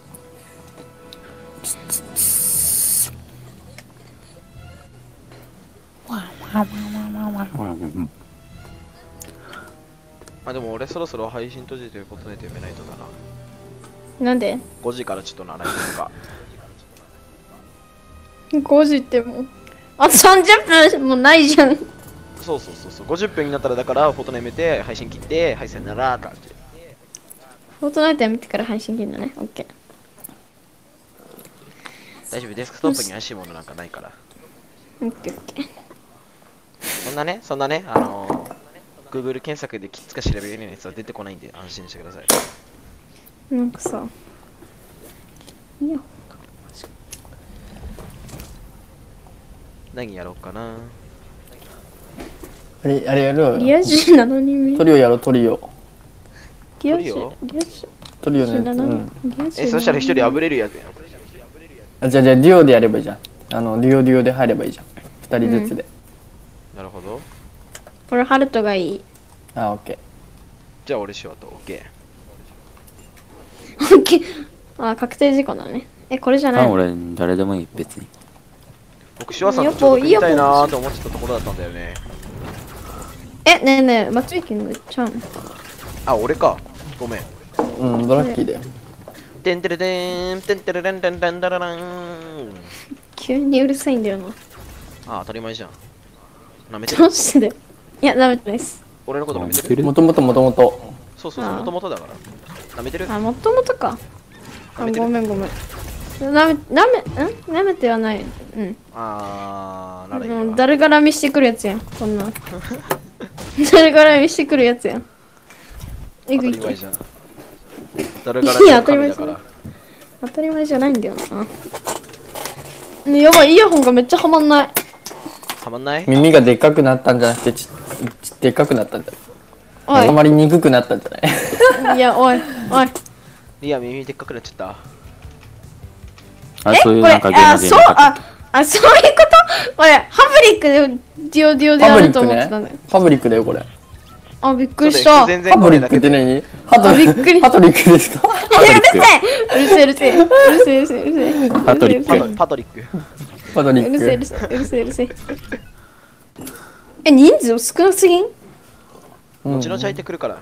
まあでも俺そろそろ配信閉じということで読めないとだな。 なんで 5時からちょっと習いとか。 5時ってもうあと30分もうないじゃん。 そう50分になったらだからフォトナやめて配信切って配信ならって感じ。 フォートナイトやめてから配信切るのね。オッケ大丈夫、デスクトップに怪しいものなんかないから。 ー。オッケーオッケー。 そんなね Google 検索でキッズが調べるようなやつは出てこないんで安心してください。 なんかさ、いや、 何やろうかな。 あれやるリア充なのにトリオやろう、トリオ。 リア充トリオトリオのやつ。 なのにうん。 そしたら一人あぶれるやつやん。 あ、じゃあデュオでやればいいじゃん。デュオで入ればいいじゃん。二人ずつで。 なるほど。 俺ハルトがいい。 あ、オッケー。 じゃあ俺しようと OK。 オッケー。あ、確定事項だね。これじゃないの。 俺、誰でもいい、別に。 僕シュワさんとちょっと組みたいなーと思ってたところだったんだよね。 ねえねえ、マッチメイキングちゃん。 あ、俺か。ごめん。 うん、ドラッキーだよ。 てんてれてん、てんてれれんてんてんてれれん。 急にうるさいんだよな。 あ、当たり前じゃん。なめてどる。 うしてだよ。いや、ダメです。 俺のことなめてる。 もともと。 そうそうそう、もともとだから。なめてる。 あ、もともとか。あ、 舐めてるごめんごめん。なめてはない。うん。 あー、ならいいわ。 だるがらみしてくるやつやん。こんな。だるがらみしてくるやつやん。 当たいくいけ。 り前じゃん。誰からの神だから。 当たり前じゃないんだよな。ね、やばい、イヤホンがめっちゃはまんない。 はまんない？ 耳がでっかくなったんじゃなくて、でっかくなったんじゃない？あまり憎くなったんじゃない？ いや、おい、おい。 いや、耳でっかくなっちゃった。 あ、そういうこれ、 なんか芸能人のそういうことこれ、ハブリックでディオディオでやると思ってたんだよ。 ハブリックだよ、これ。 あ、びっくりした。 ハブリックって何？ びっくりハトリックですか？ うるせえうるせえうるせえうるせえうるせえパトリック。 パトリック。 パトリッうるせえうるク。 せえうるせえうるせえ。人数少なすぎん？ 後々入ってくるから。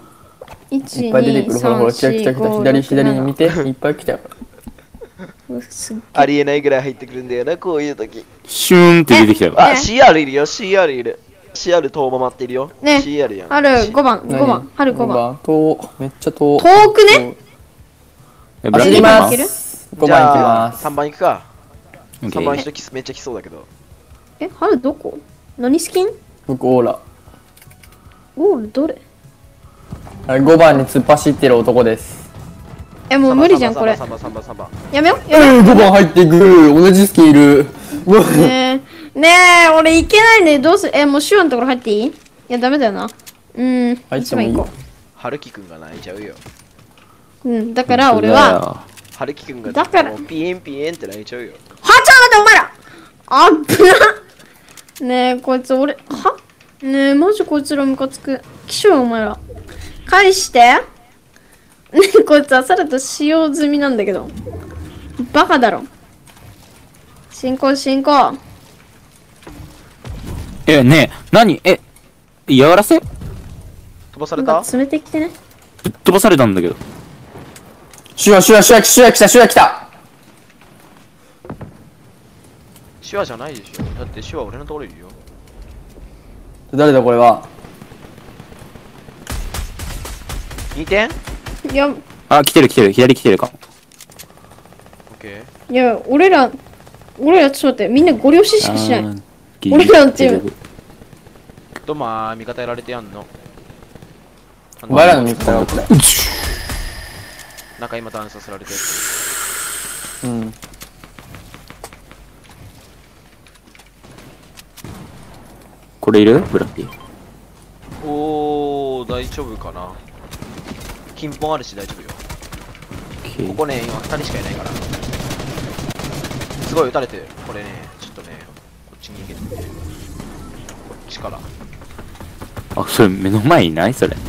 1、 いっぱい出てくる。ほらほら、来た来た来た。左に見て。 いいっぱい来たよ。 ありえないぐらい入ってくるんだよな、こういう時。 シューンって出てきたよ。 あ、CR いるよ、CR いる。CR 遠回っているよ。 ね CR やん。 春5番、5番、春5番。 めっちゃ遠。 遠くね？ ブラック走りまいけるす。5番行きます。 3番行くか。 オッケ 3番ー人めっちゃ来そうだけど。 春どこ？何スキン？ 僕、オーラ。 おう、どれ？ はい、5番に突っ走ってる男です。 もう無理じゃん、これ。 3番、3番、3番。 やめよう。やめよ 5番入っていく。同じスキル。 う。ねえ、俺いけないね。どうする？もうシュアのところ入っていい？いや、ダメだよな。 入ってもいいよ。 春樹くんが泣いちゃうよ。 だから俺は、 春樹くんがだからもうピエンピエンって泣いちゃうよ。 ちょっと待ってお前らあっぶなねえ、こいつ俺、ねえ、マジこいつらムカつく。きしょよ、お前ら。返してねえ、こいつアサルト使用済みなんだけど。バカだろ。進行。 ねえ、何嫌がらせ？ 飛ばされた？ なんか詰めてきてね。 ぶっ飛ばされたんだけど。 シュワ来た。 シュワじゃないでしょ。だってシュワ俺のところいるよ。 誰だこれは。 2点？ いや、 あ、来てる、左来てるかも。 オッケいや、俺らちょっと待って、みんなご了承しかしない。 ー俺らのチームー。どうも味方やられてやんの。 お前らの味方がこれ。 なんか今ダンスさせられて。 うん。 これいる？ブラッキー。 おー、大丈夫かな。金本あるし大丈夫よ。ここね、今2人しかいないから。すごい撃たれてる。これね、ちょっとね、こっちに逃げてね。こっちから。 あ、それ目の前いない？それ。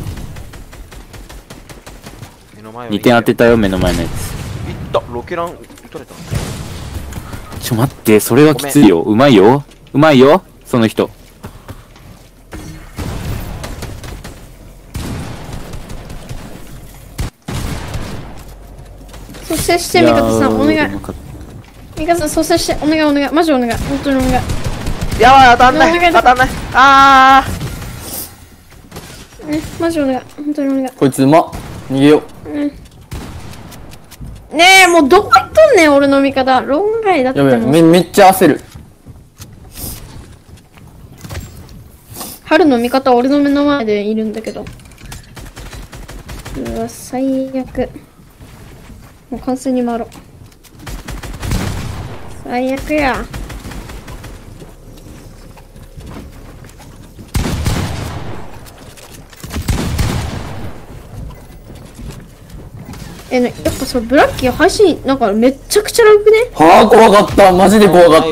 目の前は 2点当てたよ、目の前のやつ。 いったロケラン撃たれたんだ。 ちょ、待って、それはきついよ。うまいよ、その人。 蘇生して、ミカタさん、お願い。ミカタさん、蘇生して、お願い。マジお願い。本当にお願い。 やばい、当たんなお願いい。当たんない。あね、マジお願い。本当にお願い。 こいつうま。逃げよねえ、もうどこ行っとんねん、俺の味方。論外だっう。やべえ、 てもう。 めっちゃ焦る。 春の味方俺の目の前でいるんだけど。うわ、最悪。もう完全に回ろう。最悪や。やっぱそれブラッキー配信なんかめっちゃくちゃラグね。 はあ、怖かった。マジで怖かった。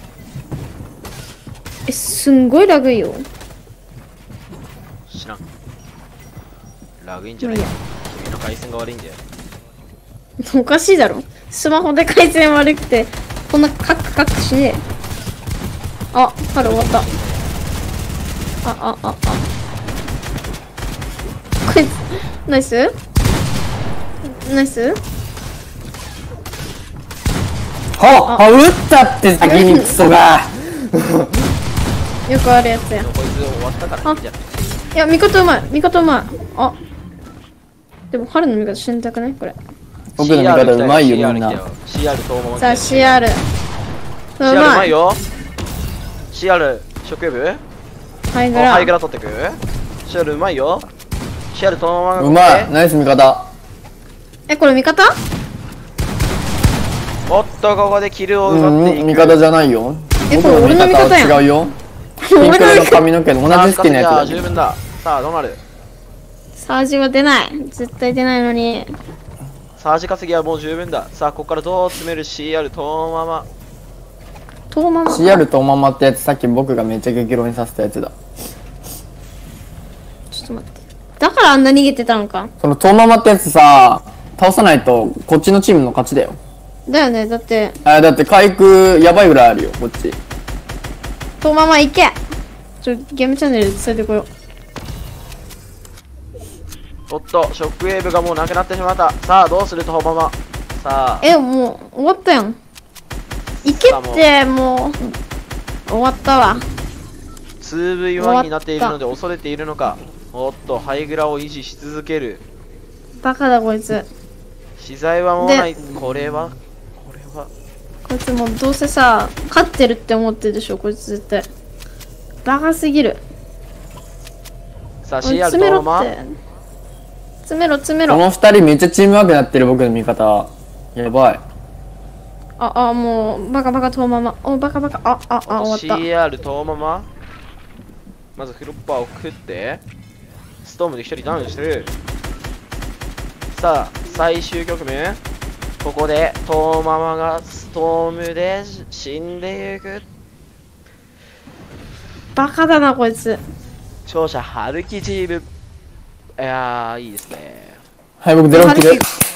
すんごいラグいよ。 知らん。ラグいんじゃない？君の回線が悪いんだよ。 おかしいだろ。スマホで回線悪くてこんなカクカクしねえ。あ、春終わった。こいつナイスナイス。 撃ったって先にクソがよくあるやつや。 こいつ終わったからいいんじゃない？ いや、味方うまい、味方うまい。あ、でも春の味方死にたくないこれ。 僕の味方うまいよみんな。 CR と思う。 さあ CR う CR うまい。 まいよ。 CR 食部ハイグハイグララ取ってく。 CR うまいよ。 CR そのままうまい。ナイス味方。 これ味方？ おっとここでキルを奪っていく。 味方じゃないよ。僕これ俺の味方やん。 は違うよ。ピンク色の髪の毛の同じ好きなやつだ。 十分だ。さあどうなる？ サージは出ない。絶対出ないのに。 サージ稼ぎはもう十分だ。さあここからどう詰める？ CR とまま。 トーママ。 CR とままってやつ、さっき僕がめっちゃ激論にさせたやつだ。 ちょっと待って。だからあんな逃げてたのか。 そのとままってやつさ、倒さないとこっちのチームの勝ちだよ。 だよね、だってだって回復やばいぐらいあるよこっち。 トーママ行け。ゲームチャンネルで伝えてこよう。 おっとショックウェーブがもうなくなってしまった。さあどうするとまま。さあもう終わったやん。行けってもう終わったわ。 2v1 になっているので恐れているのか。おっとハイグラを維持し続ける。 バカだこいつ。 資材はもうない。これはこいつもうどうせさ勝ってるって思ってるでしょこいつ絶対。バカすぎる。 さあおい CR 詰めろとまま。 って。詰めろ詰めろ。 この二人めっちゃチームワークになってる。僕の味方やばい。 もうバカバカとまま。バカバカ。終わった。 CR とまま。まずフロッパーを食ってストームで一人ダウンしてる。さあ最終局面。ここでトーママがストームで死んでいく。 バカだなこいつ。 勝者春樹チーム。いやーいいですね。 はい、僕ゼロキル。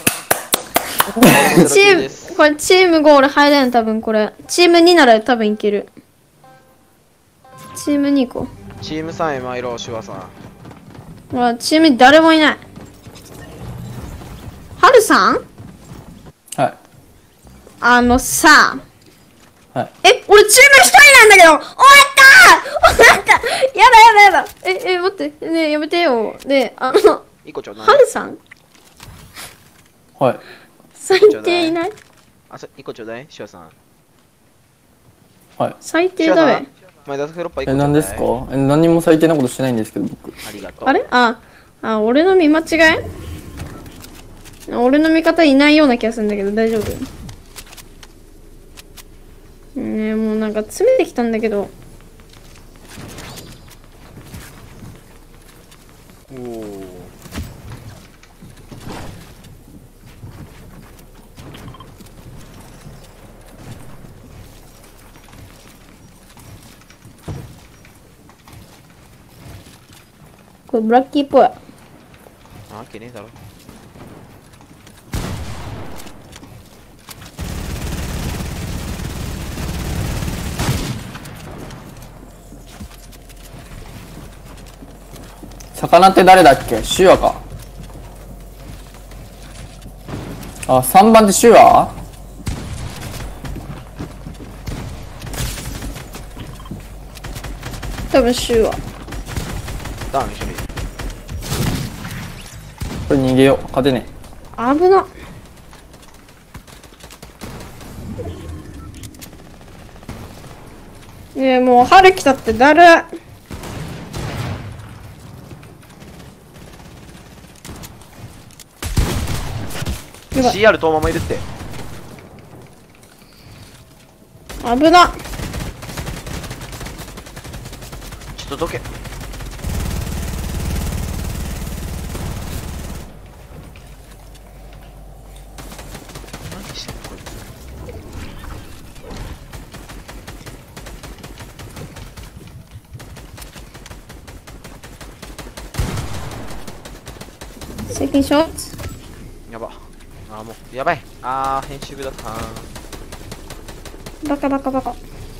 これチーム5俺入れん。多分これチーム2なら多分いける。チーム2行こチーム3へ参ろう。シュワさん。 う。ほらチームに誰もいない。ハルさんはいさはい。 俺チーム1人なんだけど。終わったやだ。待って。ねえやめてよ。で 1個ちょうだい。 ハルさんはい。 最低いない。 1個ちょうだい。シュワさん。 はい。 最低だべ。 前田フロッパー1個ちょうだい。 何ですか？何も最低なことしてないんですけど僕。 ありがとう。 あれ俺の見間違い？俺の味方いないような気がするんだけど大丈夫？もうなんか詰めてきたんだけど。 おお。 これブラッキーっぽい。 なわけねえだろ。 魚って誰だっけ？シュワか。3番ってシュワ？ 多分シュは。 ダウン一緒に。 これ逃げよう。勝てね危な。もう春来たってだる。 やばい CR 遠ままいるって。 危なっ。 ちょっとどけ。何してんのこいセキンショット。 つ。やば。あーもうやばい。あー編集部だった。 バカバカバカ。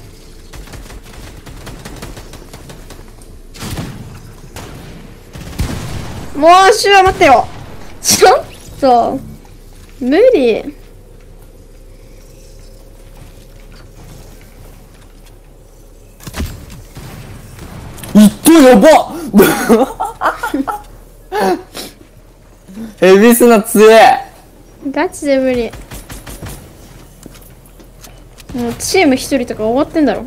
もうシュワ待ってよ。ちょっと無理。 いっとやばっヘビスナ強え。 ガチで無理。もうチーム一人とか終わってんだろ。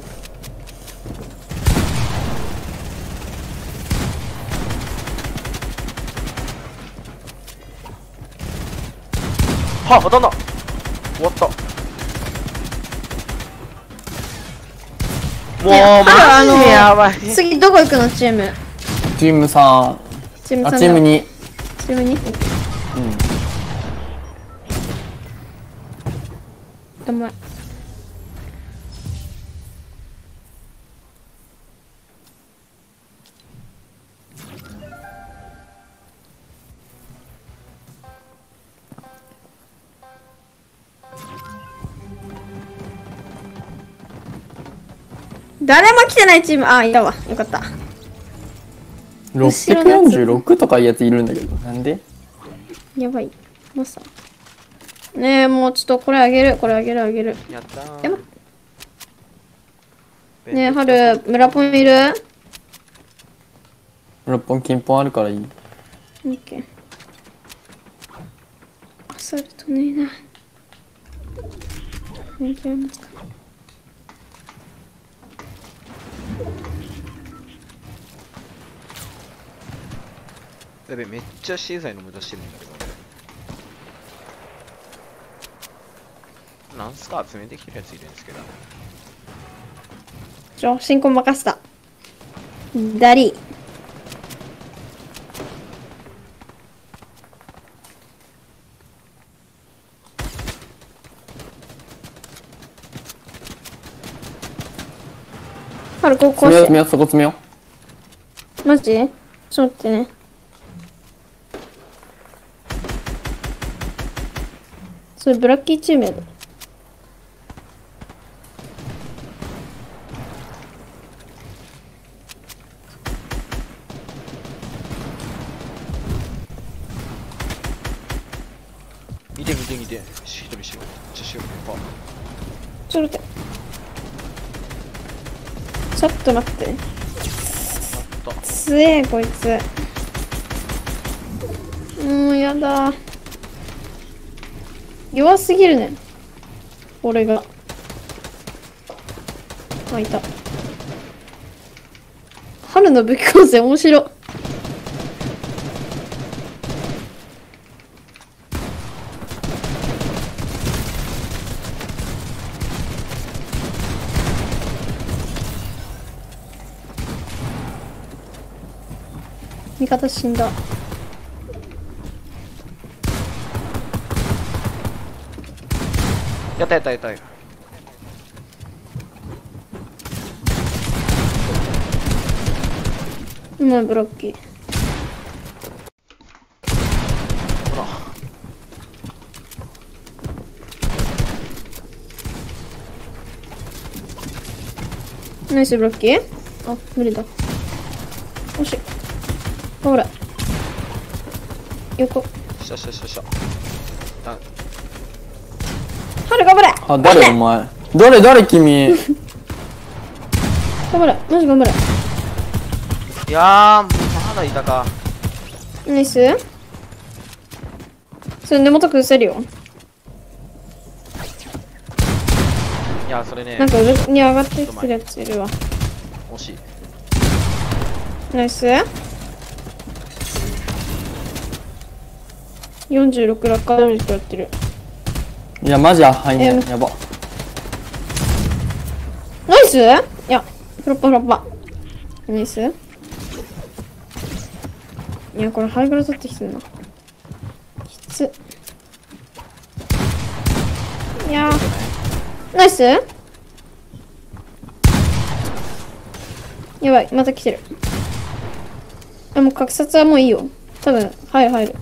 はっ当たんだ。終わった。もうねマジでやばい。 次どこ行くのチーム。 チーム3。 チーム3 あ、チーム2。 チーム 2？ 頑張れ。誰も来てないチーム。あ、いたわ。よかった。後ろのやつ 646とかいうやついるんだけど、なんで？ やばい。もうさ。ねえ、もうちょっとこれあげる。これあげるあげる。 やったー。 やば。ねえ、はる、村ポンいる？ 6本金本あるからいい。 オッケー。アサルトねえな。人気ありますか？ やべ、めっちゃ資材の無駄してるんだけど。なんすか集めてきてるやついるんですけど。 進行任せた。ダリー。はる、ここ詰めよう、そこ詰めよマジ？ちょっと待ってね。それブラッキーチームやで。 見て見て見て。一人しよう。じゃしよう。 ちょっと待って。ちょっと待って。つえこいつ。やだ。弱すぎるね。俺が。あ、いた。春の武器構成面白い。味方死んだ。 やったやったやった。 今ブロッキー。 ほら。 ナイスブロッキー。あ、無理だ。惜しい。ほら。横。 しゃしゃしゃしゃ。 春頑張れ。 あ、誰お前。誰君。 頑張れ。マジ頑張れ。 いやー、まだいたか。 ナイス。それ根元崩せるよ。 いや、それね。 なんか上に上がってきてるやついるわ。 惜しい。 ナイス。46落下ダメージ食らってる。 いや、マジ入んねん。やば。 ナイス。いや、フロッパフロッパ。ナイス。いや、これハイグラ取ってきてるな。きつ。いやー。ナイス。やばい、また来てる。あ、もう格殺はもういいよ。多分、入る。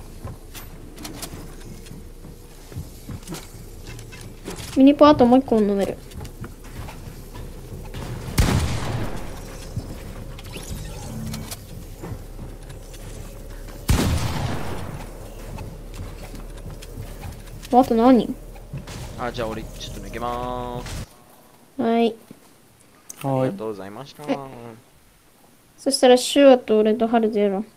ミニポあともう一個飲める。あと何人？ あ、じゃあ俺ちょっと抜けまーす。 はい。 ありがとうございました。 そしたらシュワと俺とハルでやろう。